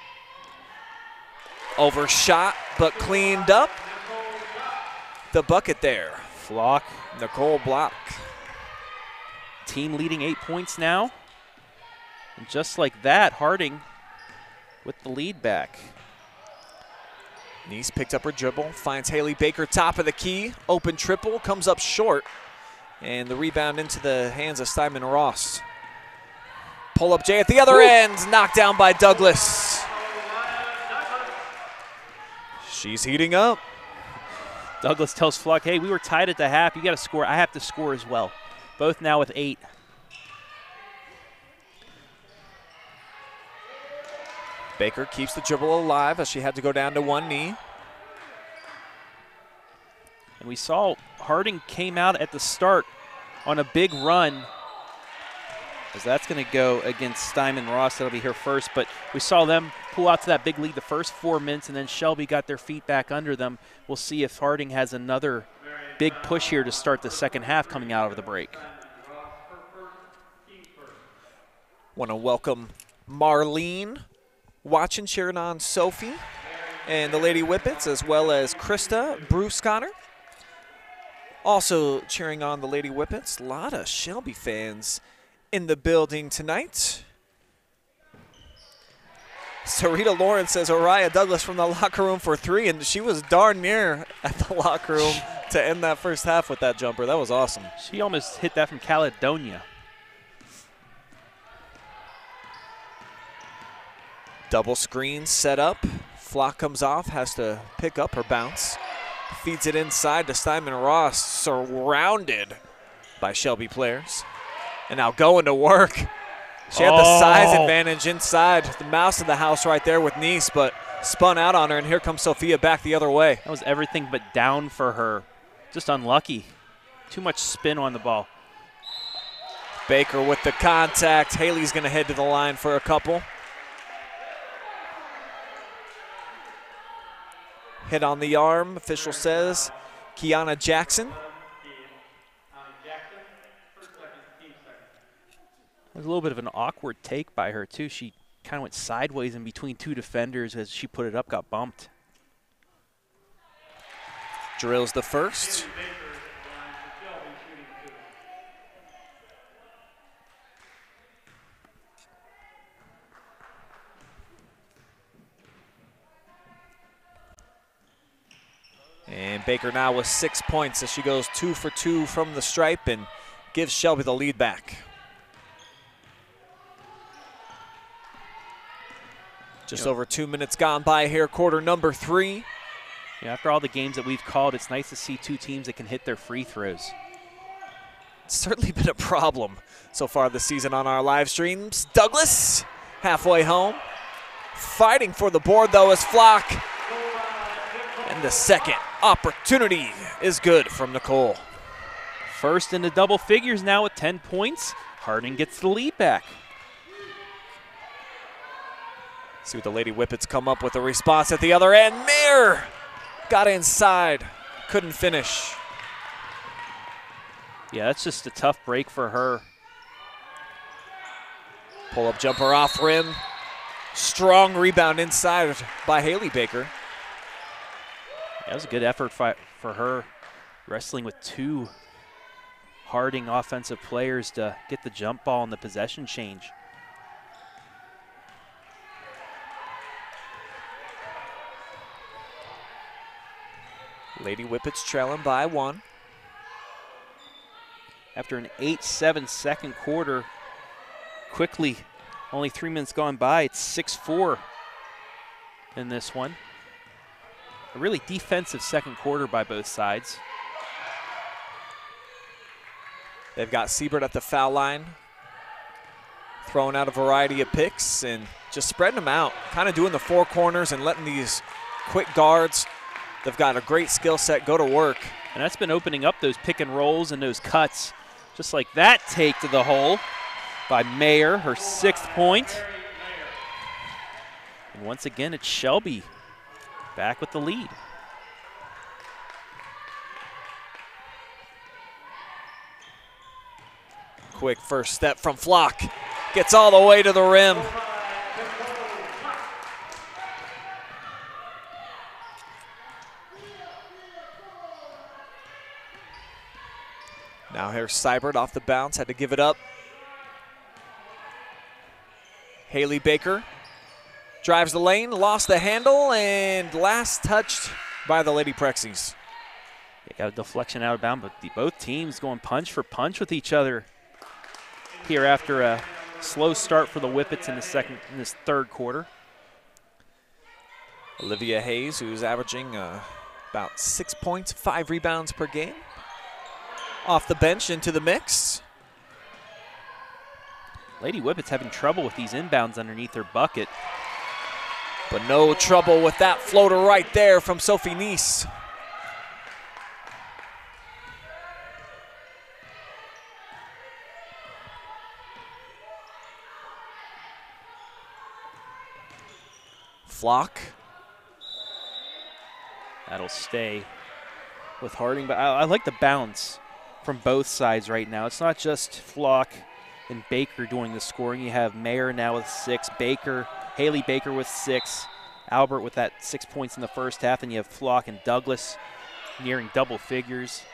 Overshot, but cleaned up. The bucket there. Flock. Nicole Block. Team leading eight points now. And just like that, Harding with the lead back. Neese picked up her dribble, finds Haley Baker top of the key. Open triple, comes up short. And the rebound into the hands of Steinman Ross. Pull up Jay at the other Ooh. end, knocked down by Douglas. She's heating up. Douglas tells Flock, hey, we were tied at the half. You got to score. I have to score as well. Both now with eight. Baker keeps the dribble alive as she had to go down to one knee. And we saw Harding came out at the start on a big run. As that's going to go against Steinman Ross. That'll be here first. But we saw them pull out to that big lead the first four minutes, and then Shelby got their feet back under them. We'll see if Harding has another big push here to start the second half coming out of the break. Want to welcome Marlene, watching, cheering on Sophie and the Lady Whippets, as well as Krista Bruce-Connor. Also cheering on the Lady Whippets. A lot of Shelby fans in the building tonight. Sarita Lawrence says Oriah Douglas from the locker room for three, and she was darn near at the locker room to end that first half with that jumper. That was awesome. She almost hit that from Caledonia. Double screen set up. Flock comes off, has to pick up her bounce. Feeds it inside to Steinman Ross, surrounded by Shelby players. And now going to work. She had the oh. size advantage inside, the mouse of the house right there with Neese, but spun out on her, and here comes Sophia back the other way. That was everything but down for her. Just unlucky. Too much spin on the ball. Baker with the contact. Haley's going to head to the line for a couple. Hit on the arm, official says. Kiana Jackson. It was a little bit of an awkward take by her, too. She kind of went sideways in between two defenders as she put it up, got bumped. Drills the first. And Baker now with six points as she goes two for two from the stripe and gives Shelby the lead back. Just over two minutes gone by here, quarter number three. Yeah, after all the games that we've called, it's nice to see two teams that can hit their free throws. It's certainly been a problem so far this season on our live streams. Douglas, halfway home. Fighting for the board, though, is Flock. And the second opportunity is good from Nicole. First in the double figures now with ten points. Harding gets the lead back. See what the Lady Whippets come up with a response at the other end. Mayer got inside, couldn't finish. Yeah, that's just a tough break for her. Pull-up jumper off rim. Strong rebound inside by Haley Baker. That was a good effort fi for her, wrestling with two Harding offensive players to get the jump ball and the possession change. Lady Whippets trailing by one. After an eight seven second quarter, quickly, only three minutes gone by, it's six four in this one. A really defensive second quarter by both sides. They've got Siebert at the foul line, throwing out a variety of picks and just spreading them out, kind of doing the four corners and letting these quick guards, they've got a great skill set, go to work. And that's been opening up those pick and rolls and those cuts. Just like that take to the hole by Mayer, her sixth point. And once again, it's Shelby back with the lead. Quick first step from Flock. Gets all the way to the rim. Now here's Seibert off the bounce, had to give it up. Haley Baker drives the lane, lost the handle, and last touched by the Lady Prexies. They got a deflection out of bounds, but the, both teams going punch for punch with each other here after a slow start for the Whippets in the second, in this third quarter. Olivia Hayes, who's averaging uh, about six points, five rebounds per game. Off the bench into the mix. Lady Whippets having trouble with these inbounds underneath their bucket. But no trouble with that floater right there from Sophie Neese. Flock. That'll stay with Harding, but I, I like the bounce from both sides right now. It's not just Flock and Baker doing the scoring. You have Mayer now with six, Baker, Haley Baker with six, Albert with that six points in the first half, and you have Flock and Douglas nearing double figures.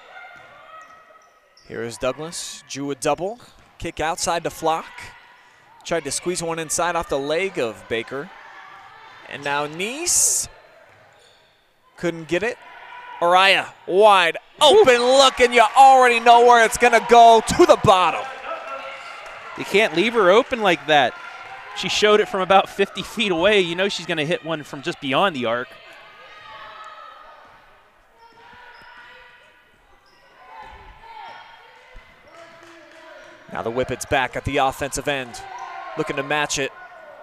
Here is Douglas, drew a double, kick outside to Flock. Tried to squeeze one inside off the leg of Baker. And now Neese couldn't get it. Araya wide open look, and you already know where it's gonna go, to the bottom. You can't leave her open like that. She showed it from about fifty feet away. You know she's gonna hit one from just beyond the arc. Now the Whippets back at the offensive end, looking to match it.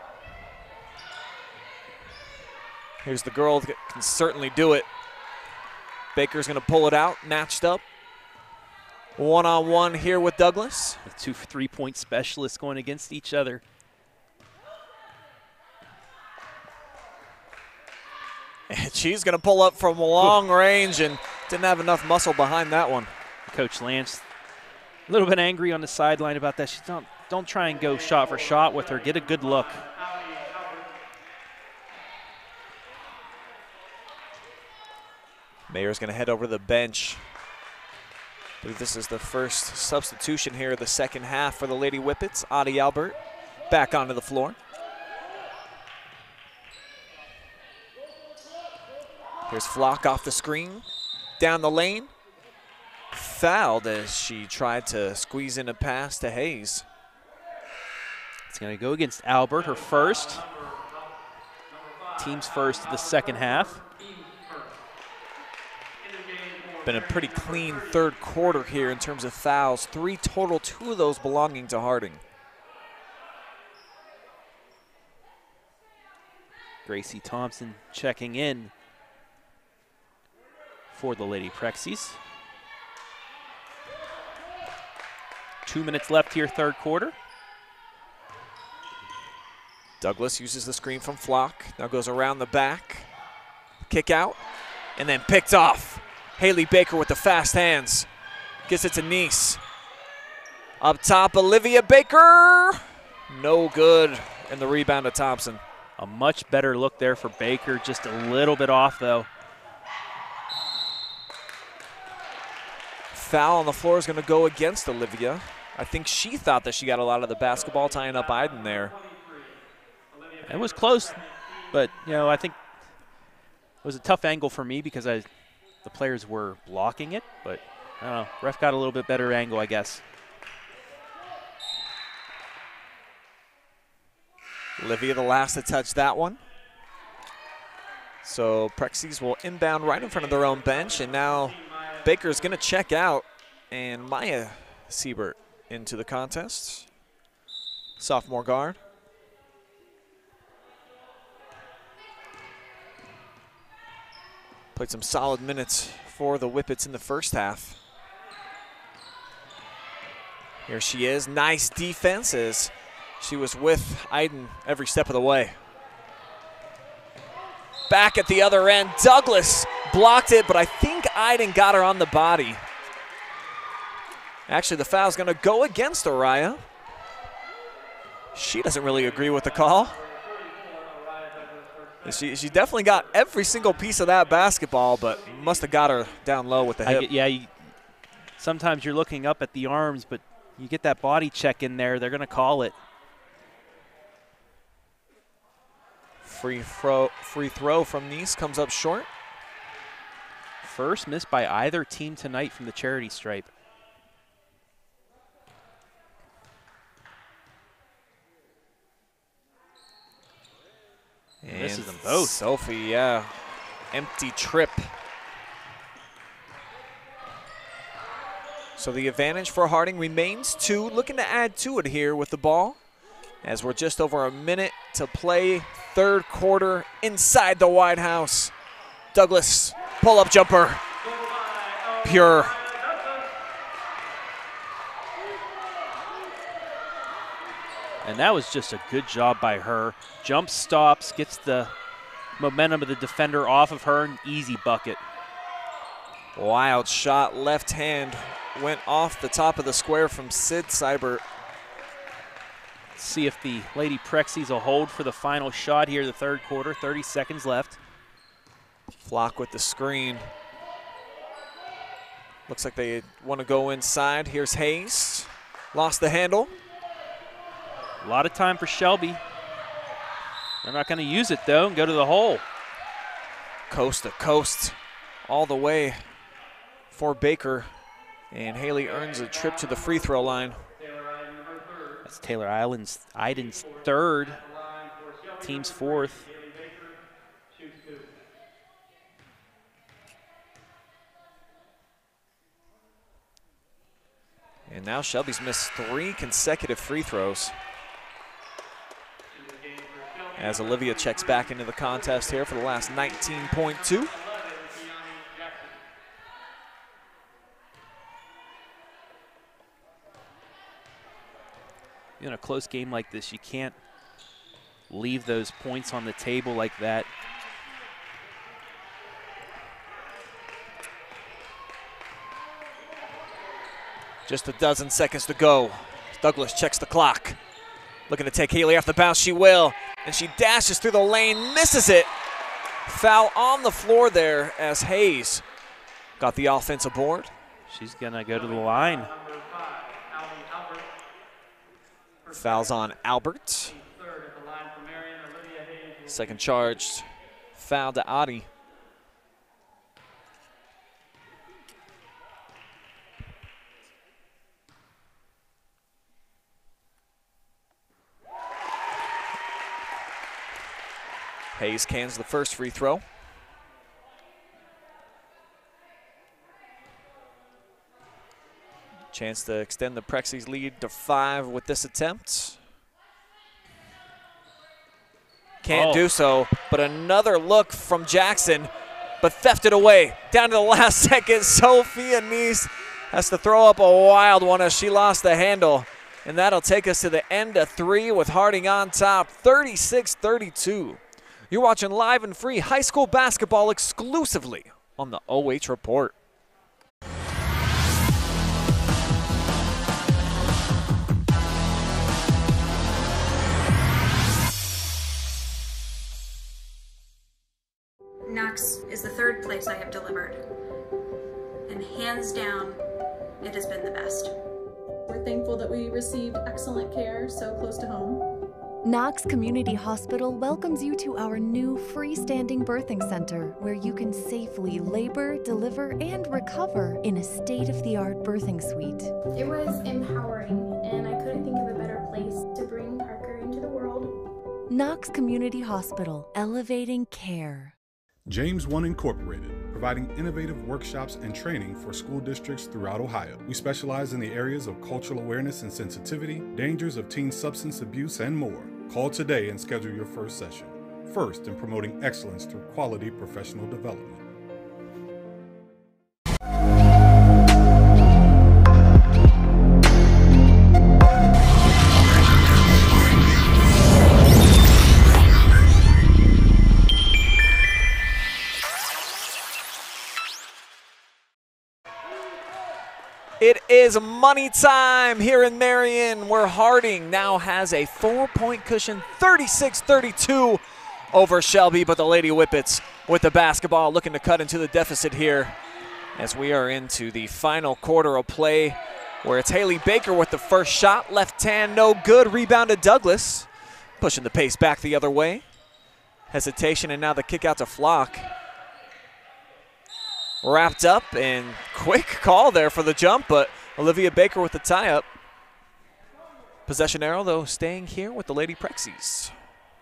Here's the girl that can certainly do it. Baker's gonna pull it out, matched up. One-on-one here with Douglas. The two three-point specialists going against each other. And she's gonna pull up from long range and didn't have enough muscle behind that one. Coach Lance, a little bit angry on the sideline about that. She don't, don't try and go shot for shot with her. Get a good look. Mayer's gonna head over to the bench. I believe this is the first substitution here of the second half for the Lady Whippets. Audie Albert back onto the floor. Here's Flock off the screen, down the lane. Fouled as she tried to squeeze in a pass to Hayes. It's gonna go against Albert, her first. Team's first of the second half. Been a pretty clean third quarter here in terms of fouls. Three total, two of those belonging to Harding. Gracie Thompson checking in for the Lady Prexies. Two minutes left here, third quarter. Douglas uses the screen from Flock. Now goes around the back. Kick out. And then picked off. Haley Baker with the fast hands. Gets it to Nice. Up top, Olivia Baker. No good. And the rebound to Thompson. A much better look there for Baker. Just a little bit off, though. Foul on the floor is going to go against Olivia. I think she thought that she got a lot of the basketball, tying up Iden there. It was close, but, you know, I think it was a tough angle for me because I, the players were blocking it, but I don't know. Ref got a little bit better angle, I guess. Olivia the last to touch that one. So Prexies will inbound right in front of their own bench, and now Baker's going to check out, and Maya Siebert into the contest. Sophomore guard. Played some solid minutes for the Whippets in the first half. Here she is. Nice defense as she was with Iden every step of the way. Back at the other end, Douglas blocked it, but I think Iden got her on the body. Actually, the foul's going to go against Araya. She doesn't really agree with the call. She, she definitely got every single piece of that basketball, but must have got her down low with the hip. I get, yeah, you, sometimes you're looking up at the arms, but you get that body check in there, they're going to call it. Free throw, free throw from Nice comes up short. First miss by either team tonight from the charity stripe. And misses them both. Sophie, yeah. Empty trip. So the advantage for Harding remains two. Looking to add to it here with the ball, as we're just over a minute to play. Third quarter inside the White House. Douglas, pull-up jumper. Pure. And that was just a good job by her. Jump stops, gets the momentum of the defender off of her, an easy bucket. Wild shot, left hand, went off the top of the square from Sid Seibert. See if the Lady Prexies will hold for the final shot here, the third quarter, thirty seconds left. Flock with the screen. Looks like they want to go inside. Here's Hayes. Lost the handle. A lot of time for Shelby. They're not going to use it, though, and go to the hole. Coast to coast all the way for Baker. And Haley earns a trip to the free throw line. That's Taylor Island's, Iden's third, team's fourth. And now Shelby's missed three consecutive free throws. As Olivia checks back into the contest here for the last nineteen point two. In a close game like this, you can't leave those points on the table like that. Just a dozen seconds to go. Douglas checks the clock. Looking to take Haley off the bounce, she will. And she dashes through the lane, misses it. Foul on the floor there as Hayes got the offensive board. She's gonna go to the line. Fouls on Albert. Second charged foul to Adi. Hayes cans the first free throw. Chance to extend the Prexies lead to five with this attempt. Can't oh. do so, but another look from Jackson, but thefted away. Down to the last second, Sophia Nice has to throw up a wild one as she lost the handle. And that'll take us to the end of three with Harding on top, thirty-six thirty-two. You're watching live and free high school basketball exclusively on the O H Report. Knox is the third place I have delivered, and hands down, it has been the best. We're thankful that we received excellent care so close to home. Knox Community Hospital welcomes you to our new freestanding birthing center where you can safely labor, deliver, and recover in a state-of-the-art birthing suite. It was empowering, and I couldn't think of a better place to bring Parker into the world. Knox Community Hospital, elevating care. James one Incorporated, providing innovative workshops and training for school districts throughout Ohio. We specialize in the areas of cultural awareness and sensitivity, dangers of teen substance abuse, and more. Call today and schedule your first session. First in promoting excellence through quality professional development. It is money time here in Marion, where Harding now has a four-point cushion, thirty-six thirty-two over Shelby, but the Lady Whippets with the basketball looking to cut into the deficit here as we are into the final quarter of play, where it's Haley Baker with the first shot. Left hand, no good. Rebounded Douglas, pushing the pace back the other way. Hesitation, and now the kick out to Flock. Wrapped up, and quick call there for the jump, but Olivia Baker with the tie-up. Possession arrow, though, staying here with the Lady Prexies.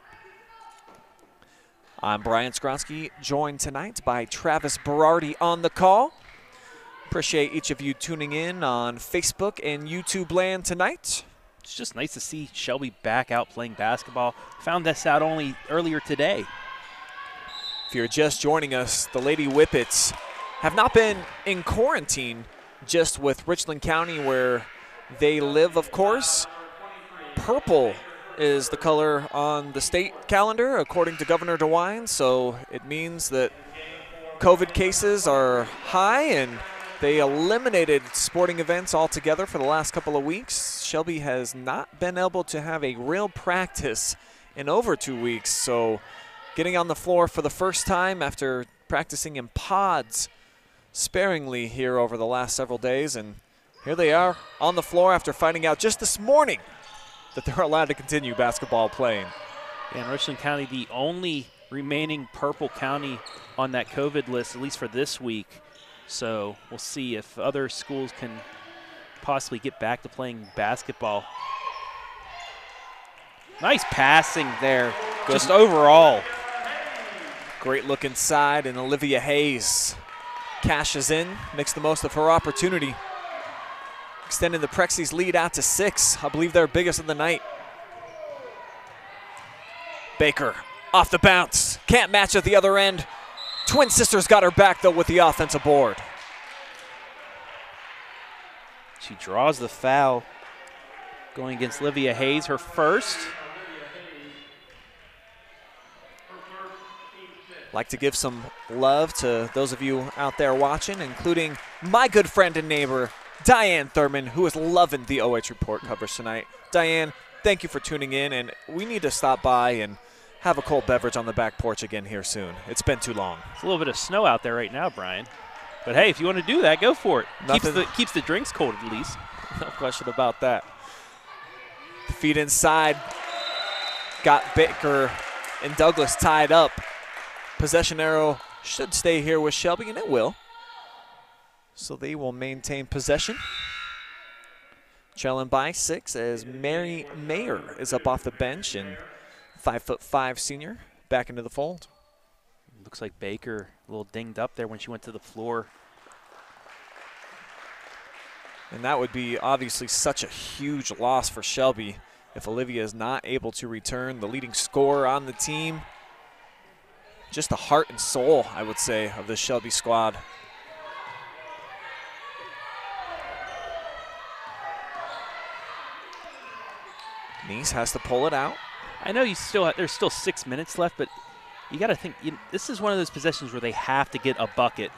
I'm Brian Skronsky, joined tonight by Travis Berardi on the call. Appreciate each of you tuning in on Facebook and YouTube land tonight. It's just nice to see Shelby back out playing basketball. Found this out only earlier today. If you're just joining us, the Lady Whippets have not been in quarantine just with Richland County where they live, of course. Purple is the color on the state calendar, according to Governor DeWine, so it means that COVID cases are high, and they eliminated sporting events altogether for the last couple of weeks. Shelby has not been able to have a real practice in over two weeks, so getting on the floor for the first time after practicing in pods sparingly here over the last several days, and here they are on the floor after finding out just this morning that they're allowed to continue basketball playing. Yeah, and Richland County, the only remaining purple county on that COVID list, at least for this week. So we'll see if other schools can possibly get back to playing basketball. Nice passing there, Good. Just overall. Great look inside, and Olivia Hayes cashes in, makes the most of her opportunity. Extending the Prexies lead out to six. I believe they're biggest of the night. Baker off the bounce. Can't match at the other end. Twin sisters got her back, though, with the offensive board. She draws the foul. Going against Olivia Hayes, her first. Like to give some love to those of you out there watching, including my good friend and neighbor, Diane Thurman, who is loving the O H Report coverage tonight. Diane, thank you for tuning in, and we need to stop by and have a cold beverage on the back porch again here soon. It's been too long. It's a little bit of snow out there right now, Brian. But hey, if you want to do that, go for it. Keeps the, keeps the drinks cold at least. No question about that. The feet inside. Got Baker and Douglas tied up. Possession arrow should stay here with Shelby, and it will. So they will maintain possession. Trailing by six as Mary Mayer is up off the bench, and five foot five senior back into the fold. Looks like Baker a little dinged up there when she went to the floor. And that would be obviously such a huge loss for Shelby if Olivia is not able to return, the leading scorer on the team. Just the heart and soul, I would say, of this Shelby squad. Nice has to pull it out. I know you still have, there's still six minutes left, but you got to think, you, this is one of those possessions where they have to get a bucket.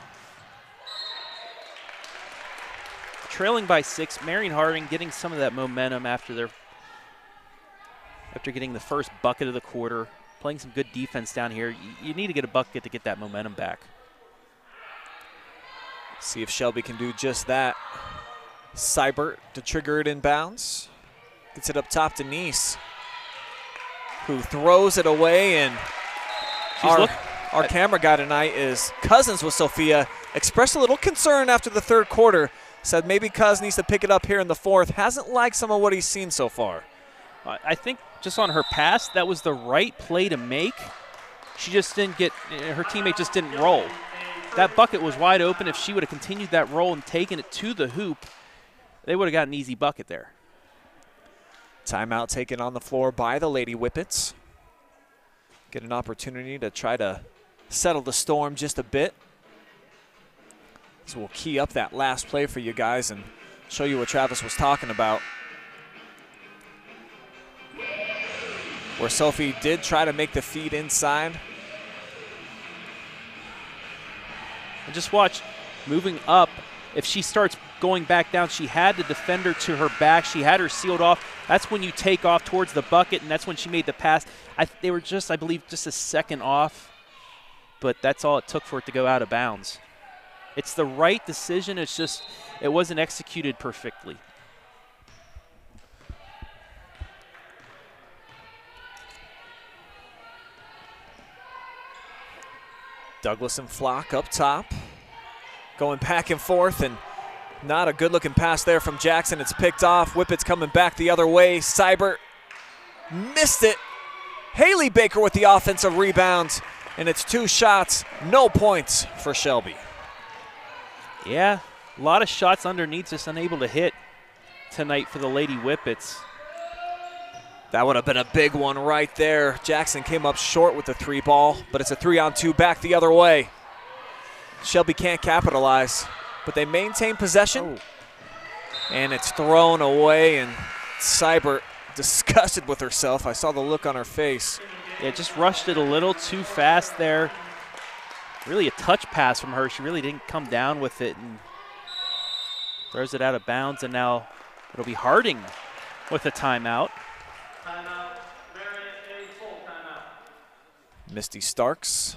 Trailing by six, Marion Harding getting some of that momentum after their after getting the first bucket of the quarter, playing some good defense down here. You, you need to get a bucket to get that momentum back. See if Shelby can do just that. Seibert to trigger it in bounds. Gets it up top to Nice, who throws it away, and She's our, look, our camera guy tonight is Cousins with Sophia. Expressed a little concern after the third quarter. Said maybe Cuz needs to pick it up here in the fourth. Hasn't liked some of what he's seen so far. I think just on her pass, that was the right play to make. She just didn't get, her teammate just didn't roll. That bucket was wide open. If she would have continued that roll and taken it to the hoop, they would have got an easy bucket there. Timeout taken on the floor by the Lady Whippets. Get an opportunity to try to settle the storm just a bit. So we'll key up that last play for you guys and show you what Travis was talking about. Where Sophie did try to make the feed inside. And just watch, moving up, if she starts going back down, she had the defender to her back. She had her sealed off. That's when you take off towards the bucket, and that's when she made the pass. I, they were just, I believe, just a second off, but that's all it took for it to go out of bounds. It's the right decision. It's just it wasn't executed perfectly. Douglas and Flock up top. Going back and forth, and not a good-looking pass there from Jackson. It's picked off. Whippets coming back the other way. Seibert missed it. Haley Baker with the offensive rebound, and it's two shots, no points for Shelby. Yeah, a lot of shots underneath, just unable to hit tonight for the Lady Whippets. That would have been a big one right there. Jackson came up short with the three ball, but it's a three on two back the other way. Shelby can't capitalize, but they maintain possession. Oh. And it's thrown away, and Seibert disgusted with herself. I saw the look on her face. Yeah, just rushed it a little too fast there. Really a touch pass from her. She really didn't come down with it and throws it out of bounds, and now it'll be Harding with a timeout. Timeout. Marion, a full timeout. Misty Starks,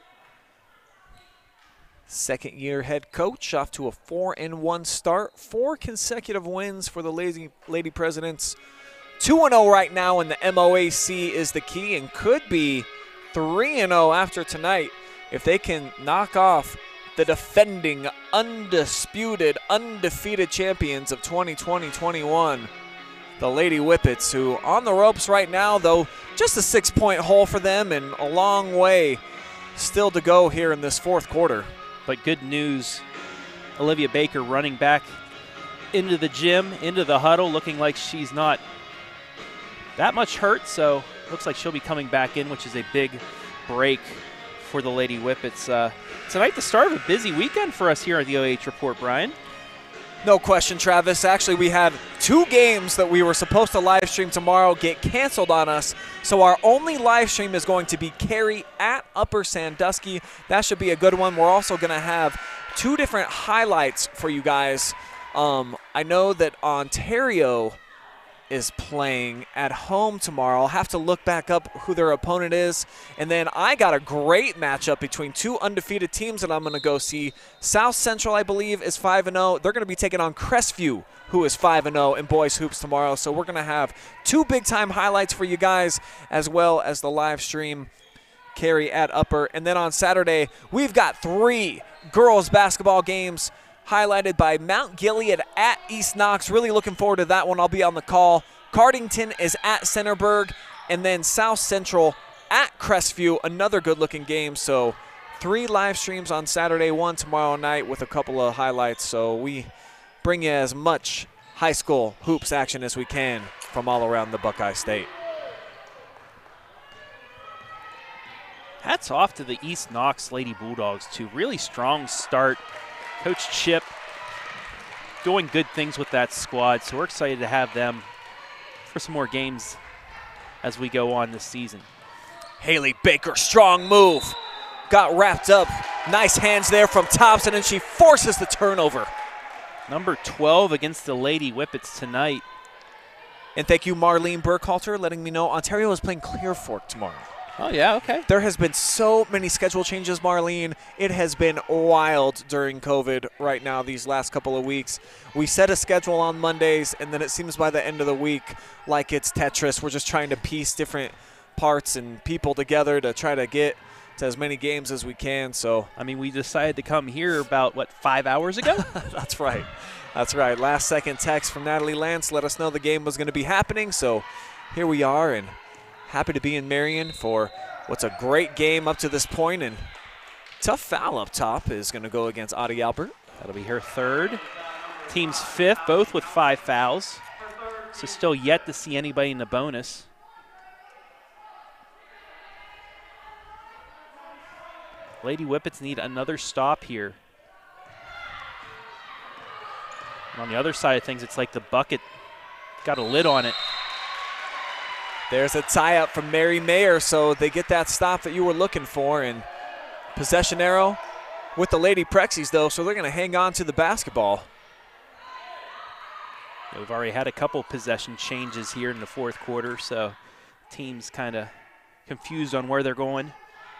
second year head coach, off to a four and one start. Four consecutive wins for the Lady, Lady Presidents. two and oh right now in the M O A C is the key, and could be three and oh after tonight if they can knock off the defending, undisputed, undefeated champions of twenty twenty twenty-one, the Lady Whippets, who on the ropes right now, though just a six-point hole for them and a long way still to go here in this fourth quarter. But good news, Olivia Baker running back into the gym, into the huddle, looking like she's not that much hurt, so looks like she'll be coming back in, which is a big break for the Lady Whippets. Uh, tonight, the start of a busy weekend for us here at the O H Report, Brian. No question, Travis. Actually, we had two games that we were supposed to live stream tomorrow get canceled on us, so our only live stream is going to be Carey at Upper Sandusky. That should be a good one. We're also going to have two different highlights for you guys. Um, I know that Ontario is playing at home tomorrow. I'll have to look back up who their opponent is. And then I got a great matchup between two undefeated teams that I'm going to go see. South Central, I believe, is five and oh. They're going to be taking on Crestview, who is five and oh in boys hoops tomorrow. So we're going to have two big-time highlights for you guys, as well as the live stream Carey at Upper. And then on Saturday, we've got three girls basketball games highlighted by Mount Gilead at East Knox. Really looking forward to that one. I'll be on the call. Cardington is at Centerburg, and then South Central at Crestview, another good-looking game. So three live streams on Saturday, one tomorrow night with a couple of highlights. So we bring you as much high school hoops action as we can from all around the Buckeye State. Hats off to the East Knox Lady Bulldogs, too. Really strong start. Coach Chip doing good things with that squad, so we're excited to have them for for some more games as we go on this season. Haley Baker, strong move. Got wrapped up. Nice hands there from Thompson, and she forces the turnover. Number twelve against the Lady Whippets tonight. And thank you, Marlene Burkhalter, letting me know Ontario is playing Clear Fork tomorrow. Oh, yeah, okay. There has been so many schedule changes, Marlene. It has been wild during COVID right now these last couple of weeks. We set a schedule on Mondays, and then it seems by the end of the week like it's Tetris. We're just trying to piece different parts and people together to try to get to as many games as we can. So, I mean, we decided to come here about, what, five hours ago? That's right. That's right. Last second text from Natalie Lance let us know the game was going to be happening. So here we are, and happy to be in Marion for what's a great game up to this point. And tough foul up top is going to go against Audie Albert. That'll be her third. Team's fifth, both with five fouls. So still yet to see anybody in the bonus. Lady Whippets need another stop here. And on the other side of things, it's like the bucket got a lid on it. There's a tie-up from Mary Mayer, so they get that stop that you were looking for. And possession arrow with the Lady Prexies, though, so they're going to hang on to the basketball. Yeah, we've already had a couple possession changes here in the fourth quarter, so team's kind of confused on where they're going.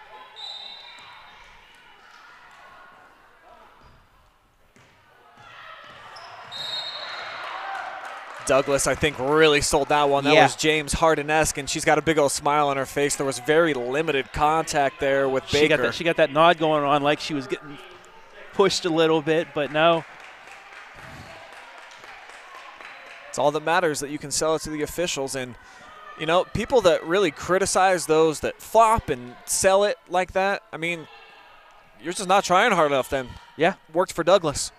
Douglas, I think, really sold that one. That yeah. was James Harden-esque, and she's got a big old smile on her face. There was very limited contact there with Baker. She got, that, she got that nod going on like she was getting pushed a little bit, but no. It's all that matters, that you can sell it to the officials. And, you know, people that really criticize those that flop and sell it like that, I mean, you're just not trying hard enough then. Yeah. Worked for Douglas.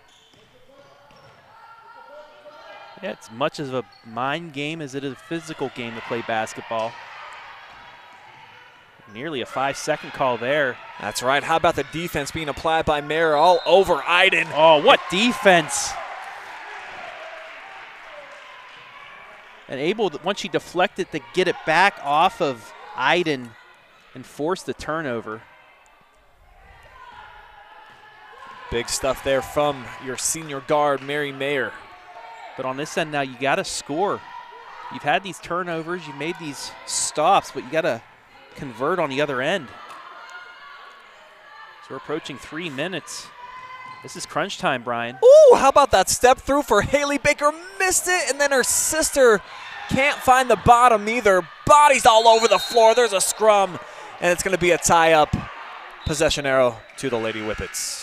Yeah, it's much of a mind game as it is a physical game to play basketball. Nearly a five-second call there. That's right. How about the defense being applied by Mayer all over Iden? Oh, what defense. And able, to, once she deflected, to get it back off of Iden and force the turnover. Big stuff there from your senior guard, Mary Mayer. But on this end now, you got to score. You've had these turnovers, you made these stops, but you got to convert on the other end. So we're approaching three minutes. This is crunch time, Brian. Ooh, how about that step through for Haley Baker? Missed it, and then her sister can't find the bottom either. Bodies all over the floor. There's a scrum, and it's going to be a tie-up. Possession arrow to the Lady Whippets.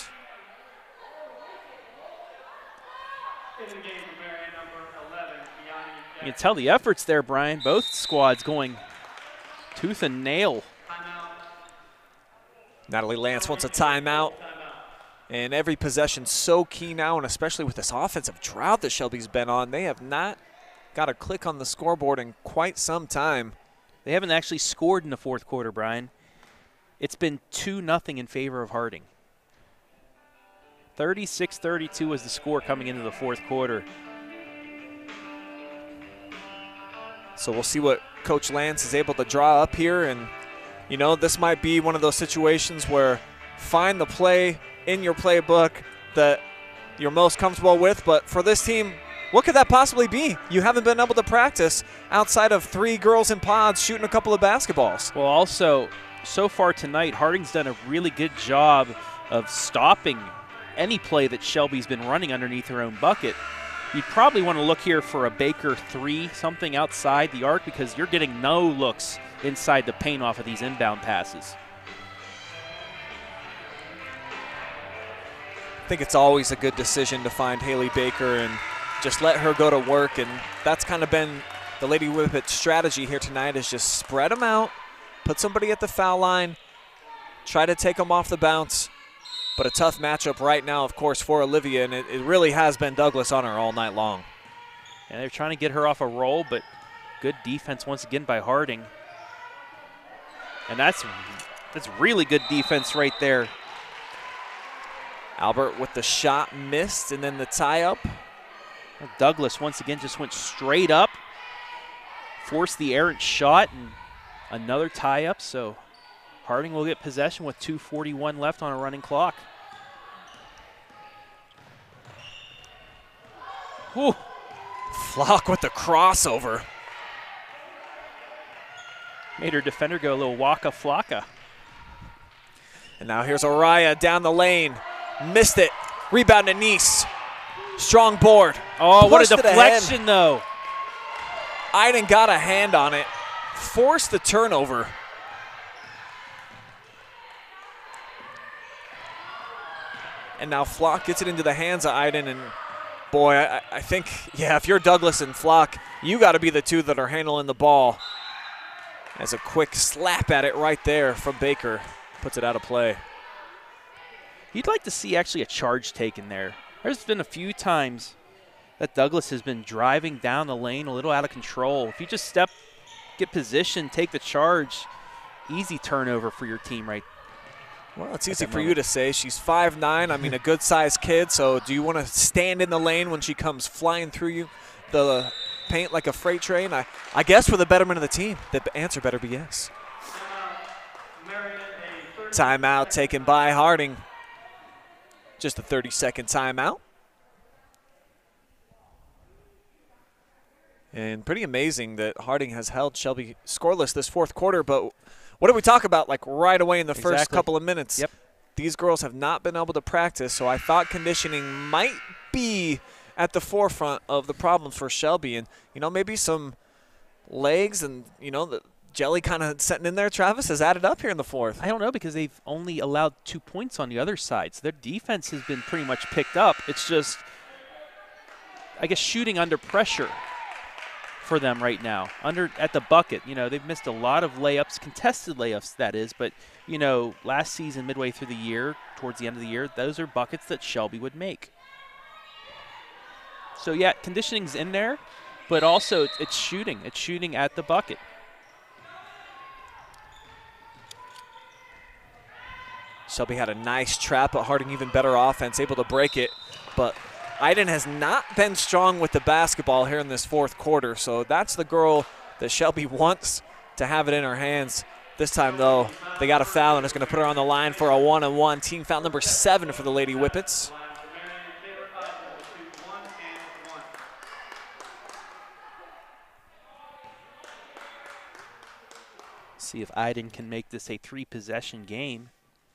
You can tell the efforts there, Brian. Both squads going tooth and nail. Natalie Lance wants a timeout. And every possession so key now, and especially with this offensive drought that Shelby's been on, they have not got a click on the scoreboard in quite some time. They haven't actually scored in the fourth quarter, Brian. It's been two nothing in favor of Harding. thirty-six thirty-two was the score coming into the fourth quarter. So we'll see what Coach Lance is able to draw up here. And, you know, this might be one of those situations where find the play in your playbook that you're most comfortable with. But for this team, what could that possibly be? You haven't been able to practice outside of three girls in pods shooting a couple of basketballs. Well, also, so far tonight, Harding's done a really good job of stopping any play that Shelby's been running underneath her own bucket. You'd probably want to look here for a Baker three, something outside the arc, because you're getting no looks inside the paint off of these inbound passes. I think it's always a good decision to find Haley Baker and just let her go to work, and that's kind of been the Lady Whippet strategy here tonight, is just spread them out, put somebody at the foul line, try to take them off the bounce. But a tough matchup right now, of course, for Olivia, and it, it really has been Douglas on her all night long. And they're trying to get her off a roll, but good defense once again by Harding. And that's, that's really good defense right there. Albert with the shot missed, and then the tie-up. Douglas once again just went straight up. forced the errant shot and another tie-up, so Harding will get possession with two forty-one left on a running clock. Whew. Flock with the crossover. Made her defender go a little waka flocka. And now here's Araya down the lane. Missed it. Rebound to Nice. Strong board. Oh, what a Pushed it deflection, ahead. though. Iden got a hand on it. Forced the turnover. And now Flock gets it into the hands of Iden. And boy, I, I think, yeah, if you're Douglas and Flock, you got to be the two that are handling the ball. As a quick slap at it right there from Baker. Puts it out of play. You'd like to see actually a charge taken there. There's been a few times that Douglas has been driving down the lane a little out of control. If you just step, get position, take the charge, easy turnover for your team right. Well, it's easy for you to say. She's five nine. I mean, a good-sized kid. So do you want to stand in the lane when she comes flying through you, the paint like a freight train? I, I guess for the betterment of the team, the answer better be yes. Timeout taken by Harding. Just a thirty-second timeout. And pretty amazing that Harding has held Shelby scoreless this fourth quarter, but what did we talk about like right away in the Exactly. first couple of minutes? Yep. These girls have not been able to practice, so I thought conditioning might be at the forefront of the problems for Shelby. And, you know, maybe some legs and, you know, the jelly kind of setting in there, Travis, has added up here in the fourth. I don't know, because they've only allowed two points on the other side. So their defense has been pretty much picked up. It's just, I guess, shooting under pressure for them right now, under at the bucket. You know, they've missed a lot of layups, contested layups, that is. But, you know, last season, midway through the year, towards the end of the year, those are buckets that Shelby would make. So, yeah, conditioning's in there, but also it's shooting. It's shooting at the bucket. Shelby had a nice trap, but Harding even better offense, able to break it. But Iden has not been strong with the basketball here in this fourth quarter, so that's the girl that Shelby wants to have it in her hands. This time, though, they got a foul, and it's going to put her on the line for a one-and-one. Team foul number seven for the Lady Whippets. See if Iden can make this a three-possession game.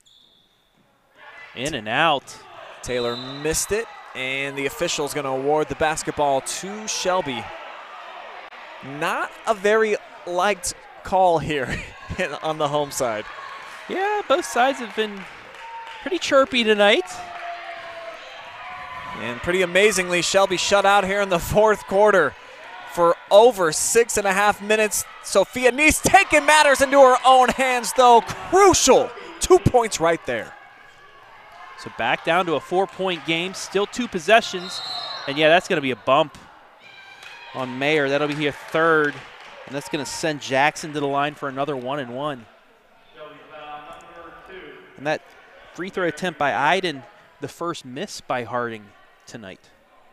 In and out. Taylor missed it, and the official's going to award the basketball to Shelby. Not a very liked call here on the home side. Yeah, both sides have been pretty chirpy tonight. And pretty amazingly, Shelby shut out here in the fourth quarter for over six and a half minutes. Sophia Nice taking matters into her own hands, though. Crucial. Two points right there. So back down to a four-point game, still two possessions. And, yeah, that's going to be a bump on Mayer. That'll be her third, and that's going to send Jackson to the line for another one-and-one. And that free throw attempt by Iden, the first miss by Harding tonight.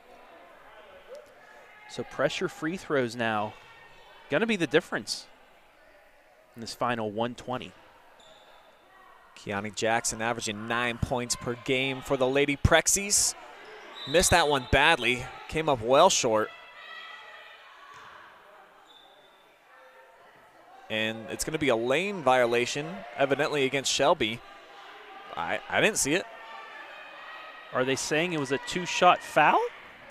So pressure free throws now going to be the difference in this final one twenty. Keani Jackson averaging nine points per game for the Lady Prexies. Missed that one badly, came up well short. And it's going to be a lane violation, evidently against Shelby. I, I didn't see it. Are they saying it was a two-shot foul?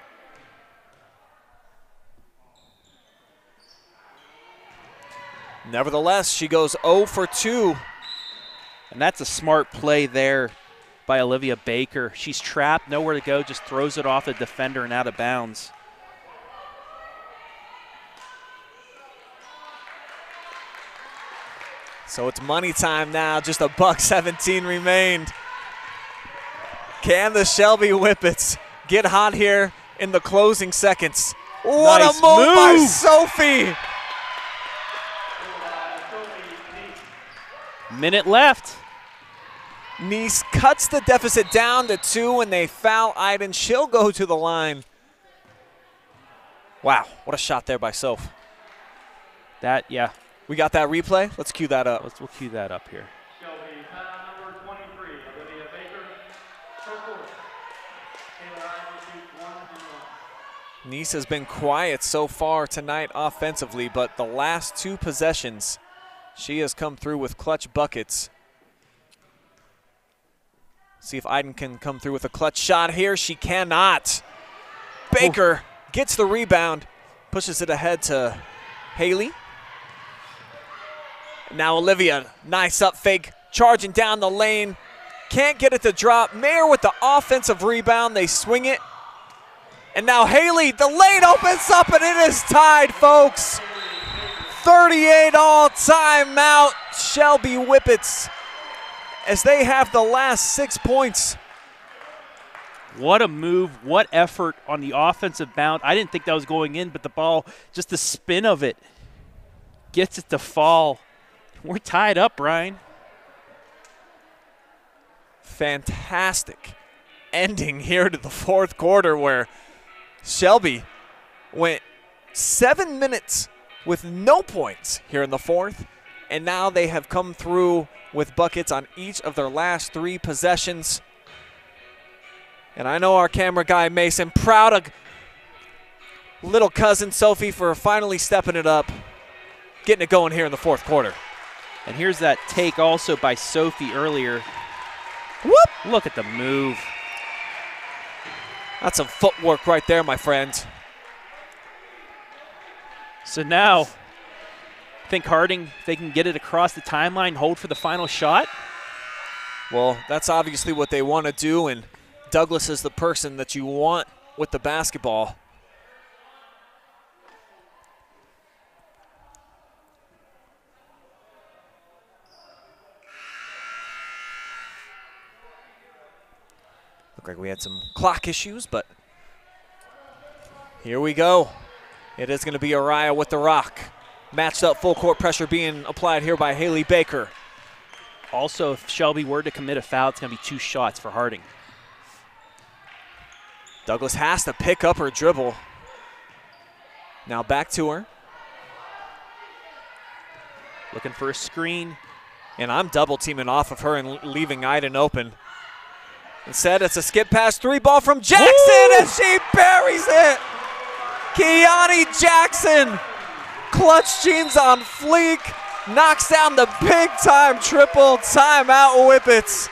Nevertheless, she goes zero for two. And that's a smart play there by Olivia Baker. She's trapped, nowhere to go, just throws it off the defender and out of bounds. So it's money time now, just a buck seventeen remained. Can the Shelby Whippets get hot here in the closing seconds? What Nice a move, move by Sophie! Minute left. Nice cuts the deficit down to two, and they foul Iden. She'll go to the line. Wow, what a shot there by Soph. That, yeah. We got that replay? Let's cue that up. Let's, we'll cue that up here. Shelby, timeout number twenty-three, Olivia Baker. Short court. Taylor Harding shoots one and one. Nice has been quiet so far tonight offensively, but the last two possessions, she has come through with clutch buckets. See if Iden can come through with a clutch shot here. She cannot. Baker oh. gets the rebound, pushes it ahead to Haley. Now Olivia, nice up fake, charging down the lane. Can't get it to drop. Mayer with the offensive rebound. They swing it. And now Haley, the lane opens up and it is tied, folks. thirty-eight all, timeout. Shelby Whippets as they have the last six points. What a move, what effort on the offensive bound. I didn't think that was going in, but the ball, just the spin of it, gets it to fall. We're tied up, Brian. Fantastic ending here to the fourth quarter where Shelby went seven minutes with no points here in the fourth, and now they have come through with buckets on each of their last three possessions. And I know our camera guy, Mason, proud of little cousin Sophie for finally stepping it up, getting it going here in the fourth quarter. And here's that take also by Sophie earlier. Whoop! Look at the move. That's some footwork right there, my friend. So now, I think Harding, if they can get it across the timeline, hold for the final shot. Well, that's obviously what they want to do, and Douglas is the person that you want with the basketball. Looked like we had some clock issues, but here we go. It is going to be Araya with the rock. Matched up, full court pressure being applied here by Haley Baker. Also, if Shelby were to commit a foul, it's going to be two shots for Harding. Douglas has to pick up her dribble. Now back to her. Looking for a screen. And I'm double teaming off of her and leaving Iden open. Instead, it's a skip pass three ball from Jackson, Ooh! And she buries it. Kiani Jackson, clutch jeans on fleek, knocks down the big time triple. Timeout Whippets.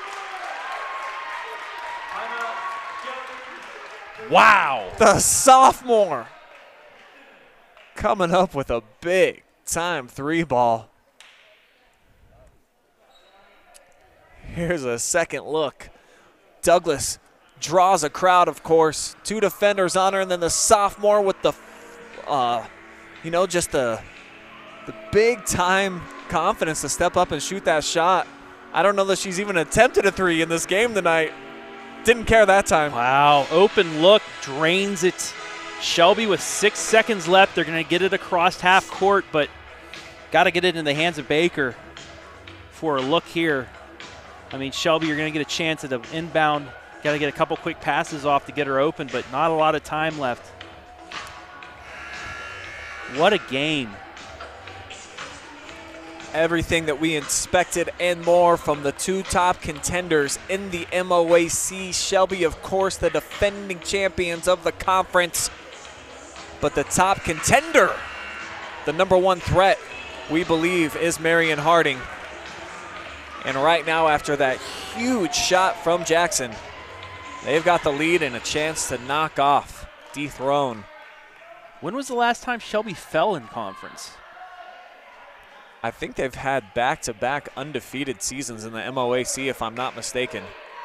Wow. The sophomore coming up with a big time three ball. Here's a second look. Douglas draws a crowd, of course. Two defenders on her, and then the sophomore with the, uh, you know, just the, the big-time confidence to step up and shoot that shot. I don't know that she's even attempted a three in this game tonight. Didn't care that time. Wow, open look, drains it. Shelby with six seconds left. They're going to get it across half court, but got to get it in the hands of Baker for a look here. I mean, Shelby, you're going to get a chance at the inbound. Got to get a couple quick passes off to get her open, but not a lot of time left. What a game. Everything that we expected and more from the two top contenders in the M O A C. Shelby, of course, the defending champions of the conference. But the top contender, the number one threat, we believe, is Marion Harding. And right now, after that huge shot from Jackson, they've got the lead and a chance to knock off, dethrone. When was the last time Shelby fell in conference? I think they've had back-to-back undefeated seasons in the M O A C, if I'm not mistaken.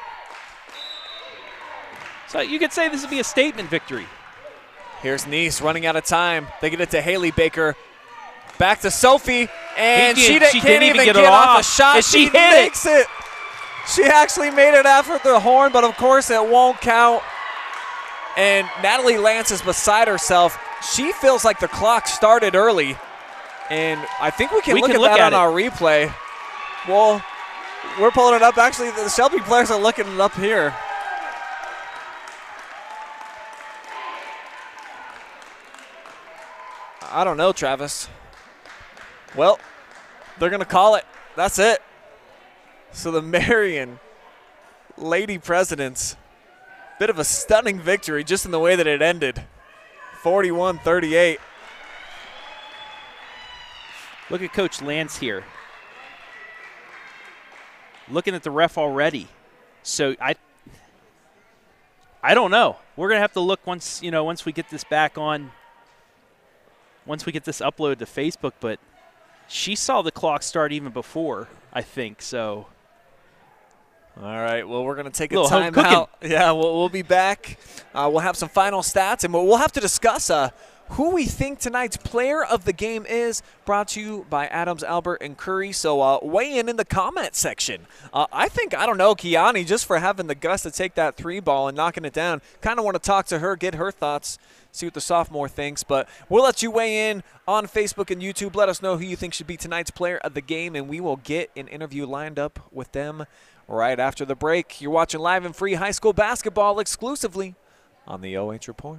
So you could say this would be a statement victory. Here's Nice running out of time. They get it to Haley Baker. Back to Sophie, and did, she, did, she can't didn't even get, get it off off a shot. And she, she hit makes it. it. She actually made it after the horn, but of course it won't count. And Natalie Lance is beside herself. She feels like the clock started early. And I think we can we look can at look that at on it. our replay. Well, we're pulling it up. Actually, the Shelby players are looking it up here. I don't know, Travis. Well, they're going to call it. That's it. So the Marion Lady Presidents, bit of a stunning victory just in the way that it ended. forty-one thirty-eight. Look at Coach Lance here. Looking at the ref already. So I I don't know. We're going to have to look once, you know, once we get this back on, once we get this uploaded to Facebook, but she saw the clock start even before, I think, so. All right, well, we're going to take a, a time out. Yeah, we'll, we'll be back. Uh, we'll have some final stats, and we'll, we'll have to discuss uh, who we think tonight's player of the game is, brought to you by Adams, Albert, and Curry. So uh, weigh in in the comment section. Uh, I think, I don't know, Kiani, just for having the guts to take that three ball and knocking it down, kind of want to talk to her, get her thoughts, see what the sophomore thinks. But we'll let you weigh in on Facebook and YouTube. Let us know who you think should be tonight's player of the game, and we will get an interview lined up with them right after the break. You're watching live and free high school basketball exclusively on the O H Report.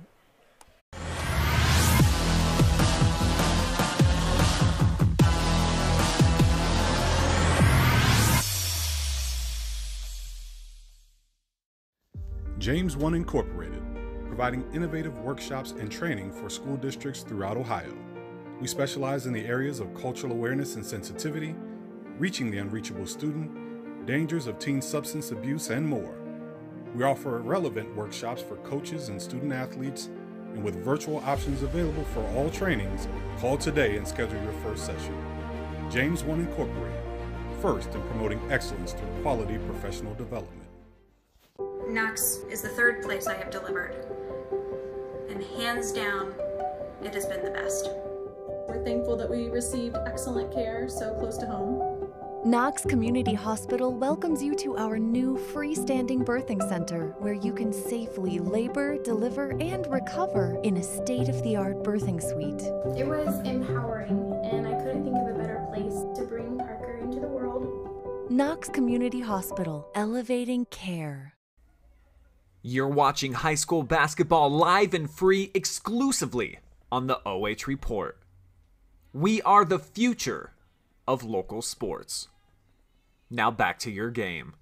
James One Incorporated, providing innovative workshops and training for school districts throughout Ohio. We specialize in the areas of cultural awareness and sensitivity, reaching the unreachable student, dangers of teen substance abuse, and more. We offer relevant workshops for coaches and student athletes, and with virtual options available for all trainings, call today and schedule your first session. James One Incorporated, first in promoting excellence through quality professional development. Knox is the third place I have delivered, and hands down, it has been the best. We're thankful that we received excellent care so close to home. Knox Community Hospital welcomes you to our new freestanding birthing center where you can safely labor, deliver, and recover in a state-of-the-art birthing suite. It was empowering, and I couldn't think of a better place to bring Parker into the world. Knox Community Hospital, elevating care. You're watching high school basketball live and free exclusively on the O H Report. We are the future of local sports. Now back to your game.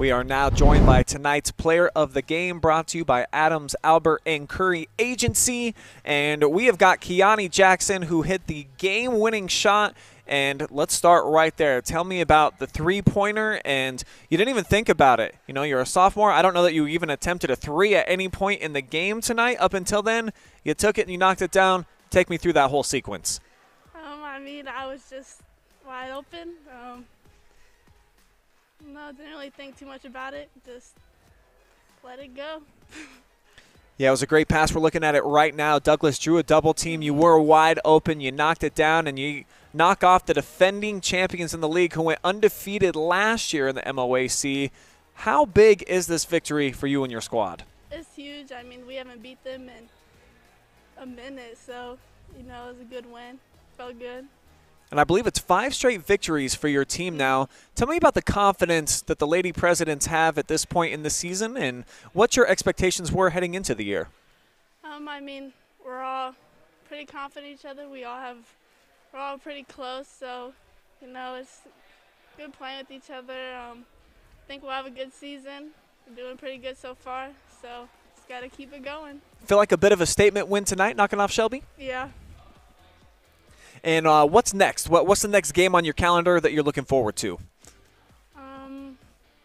We are now joined by tonight's player of the game, brought to you by Adams, Albert, and Curry Agency. And we have got Kiani Jackson, who hit the game-winning shot. And let's start right there. Tell me about the three-pointer, and you didn't even think about it. You know, you're a sophomore. I don't know that you even attempted a three at any point in the game tonight. Up until then, you took it and you knocked it down. Take me through that whole sequence. Um, I mean, I was just wide open. Um, no, didn't really think too much about it. Just let it go. Yeah, it was a great pass. We're looking at it right now. Douglas drew a double team. You were wide open. You knocked it down, and you knock off the defending champions in the league who went undefeated last year in the M O A C. How big is this victory for you and your squad? It's huge. I mean, we haven't beat them in a minute, so, you know, it was a good win. Felt good. And I believe it's five straight victories for your team now. Tell me about the confidence that the Lady Presidents have at this point in the season and what your expectations were heading into the year. Um, I mean, we're all pretty confident in each other. We all have, we're all pretty close, so, you know, it's good playing with each other. Um, I think we'll have a good season. We're doing pretty good so far, so just got to keep it going. Feel like a bit of a statement win tonight, knocking off Shelby? Yeah. And uh, what's next? What, what's the next game on your calendar that you're looking forward to? Um,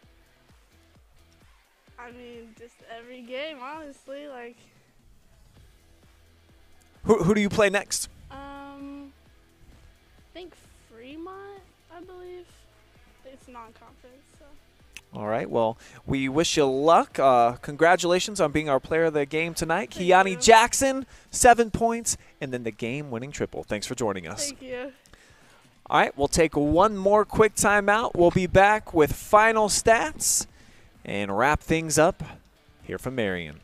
I mean, just every game, honestly. Like, Who, who do you play next? um, I think Fremont, I believe. It's non-conference, so. All right, well, we wish you luck. Uh, congratulations on being our player of the game tonight. Thank Kiani you. Jackson, seven points, and then the game-winning triple. Thanks for joining us. Thank you. All right, we'll take one more quick timeout. We'll be back with final stats and wrap things up here from Marion.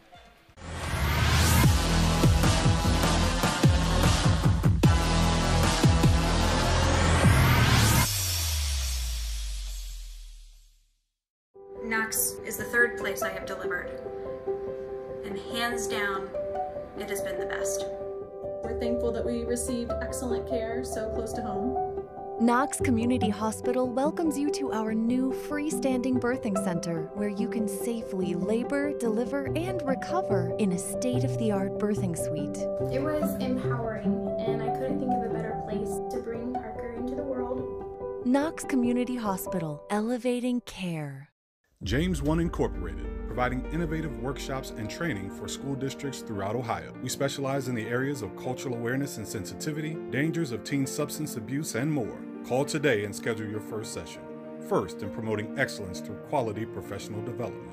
Knox is the third place I have delivered, and hands down, it has been the best. We're thankful that we received excellent care so close to home. Knox Community Hospital welcomes you to our new freestanding birthing center where you can safely labor, deliver, and recover in a state-of-the-art birthing suite. It was empowering, and I couldn't think of a better place to bring Parker into the world. Knox Community Hospital, elevating care. James one Incorporated, providing innovative workshops and training for school districts throughout Ohio. We specialize in the areas of cultural awareness and sensitivity, dangers of teen substance abuse, and more. Call today and schedule your first session. First in promoting excellence through quality professional development.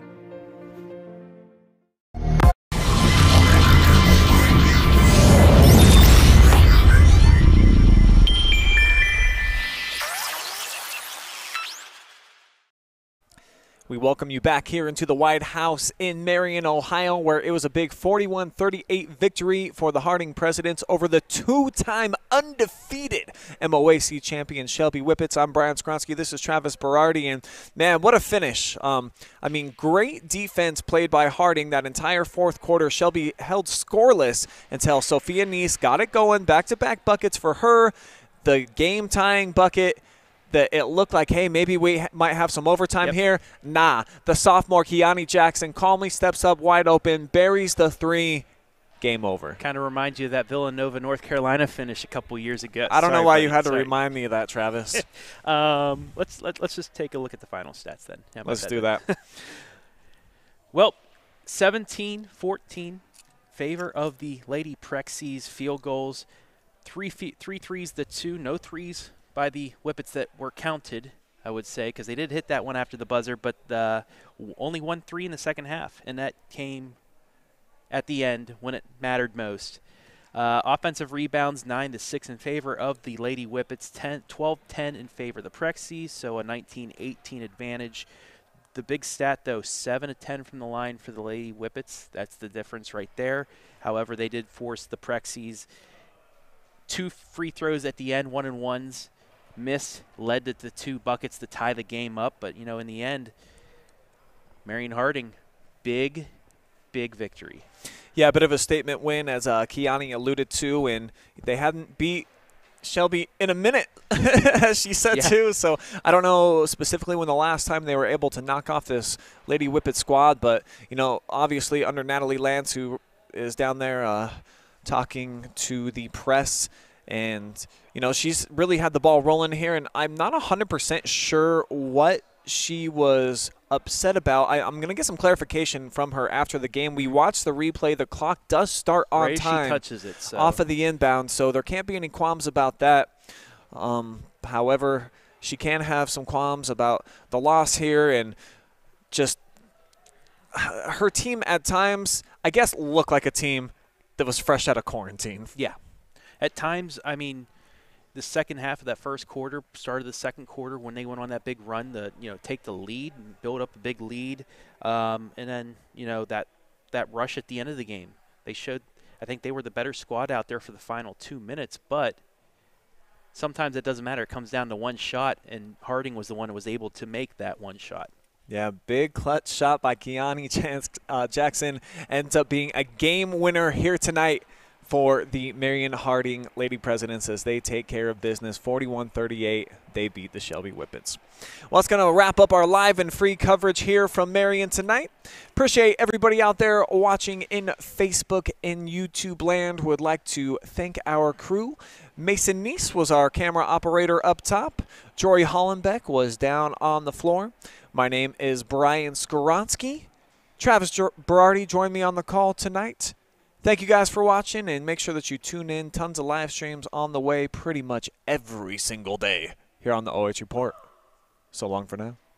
We welcome you back here into the White House in Marion, Ohio, where it was a big forty-one thirty-eight victory for the Harding Presidents over the two-time undefeated M O A C champion Shelby Whippets. I'm Brian Skronsky. This is Travis Berardi, and man, what a finish. Um, I mean, great defense played by Harding that entire fourth quarter. Shelby held scoreless until Sophia Neese got it going. Back-to-back buckets for her. The game-tying bucket. That it looked like, hey, maybe we ha might have some overtime Yep. here. Nah, the sophomore Kiani Jackson calmly steps up wide open, buries the three, game over. Kind of reminds you of that Villanova, North Carolina finish a couple years ago. I don't Sorry, know why buddy. you had to Sorry. remind me of that, Travis. um, let's let, let's just take a look at the final stats then. How about Let's that do then? that. Well, seventeen fourteen, favor of the Lady Prexies. Field goals, three feet, three threes, the two, no threes by the Whippets that were counted, I would say, because they did hit that one after the buzzer, but uh, only one three in the second half, and that came at the end when it mattered most. Uh, offensive rebounds, nine to six in favor of the Lady Whippets, twelve ten in favor of the Prexies, so a nineteen eighteen advantage. The big stat, though, seven to ten from the line for the Lady Whippets. That's the difference right there. However, they did force the Prexies. Two free throws at the end, one and ones. Missed, led to the two buckets to tie the game up. But, you know, in the end, Marion Harding, big, big victory. Yeah, a bit of a statement win, as uh, Kiani alluded to, and they hadn't beat Shelby, in a minute, as she said yeah. too. So I don't know specifically when the last time they were able to knock off this Lady Whippet squad, but, you know, obviously under Natalie Lance, who is down there uh, talking to the press, and, you know, she's really had the ball rolling here, and I'm not one hundred percent sure what she was upset about. I, I'm going to get some clarification from her after the game. We watched the replay. The clock does start on right time she touches it, so. off of the inbound, so there can't be any qualms about that. Um, however, she can have some qualms about the loss here, and just her team at times, I guess, looked like a team that was fresh out of quarantine. Yeah. At times, I mean, the second half of that first quarter, started the second quarter when they went on that big run to, you know, take the lead and build up a big lead. Um, and then, you know, that, that rush at the end of the game. They showed, I think they were the better squad out there for the final two minutes, but sometimes it doesn't matter. It comes down to one shot, and Harding was the one who was able to make that one shot. Yeah, big clutch shot by Kiani Chance, uh, Jackson ends up being a game winner here tonight for the Marion Harding Lady Presidents as they take care of business. forty-one thirty-eight, they beat the Shelby Whippets. Well, that's going to wrap up our live and free coverage here from Marion tonight. Appreciate everybody out there watching in Facebook and YouTube land. Would like to thank our crew. Mason Neese was our camera operator up top. Jory Hollenbeck was down on the floor. My name is Brian Skoronsky. Travis Berardi joined me on the call tonight. Thank you guys for watching, and make sure that you tune in. Tons of live streams on the way pretty much every single day here on the O H Report. So long for now.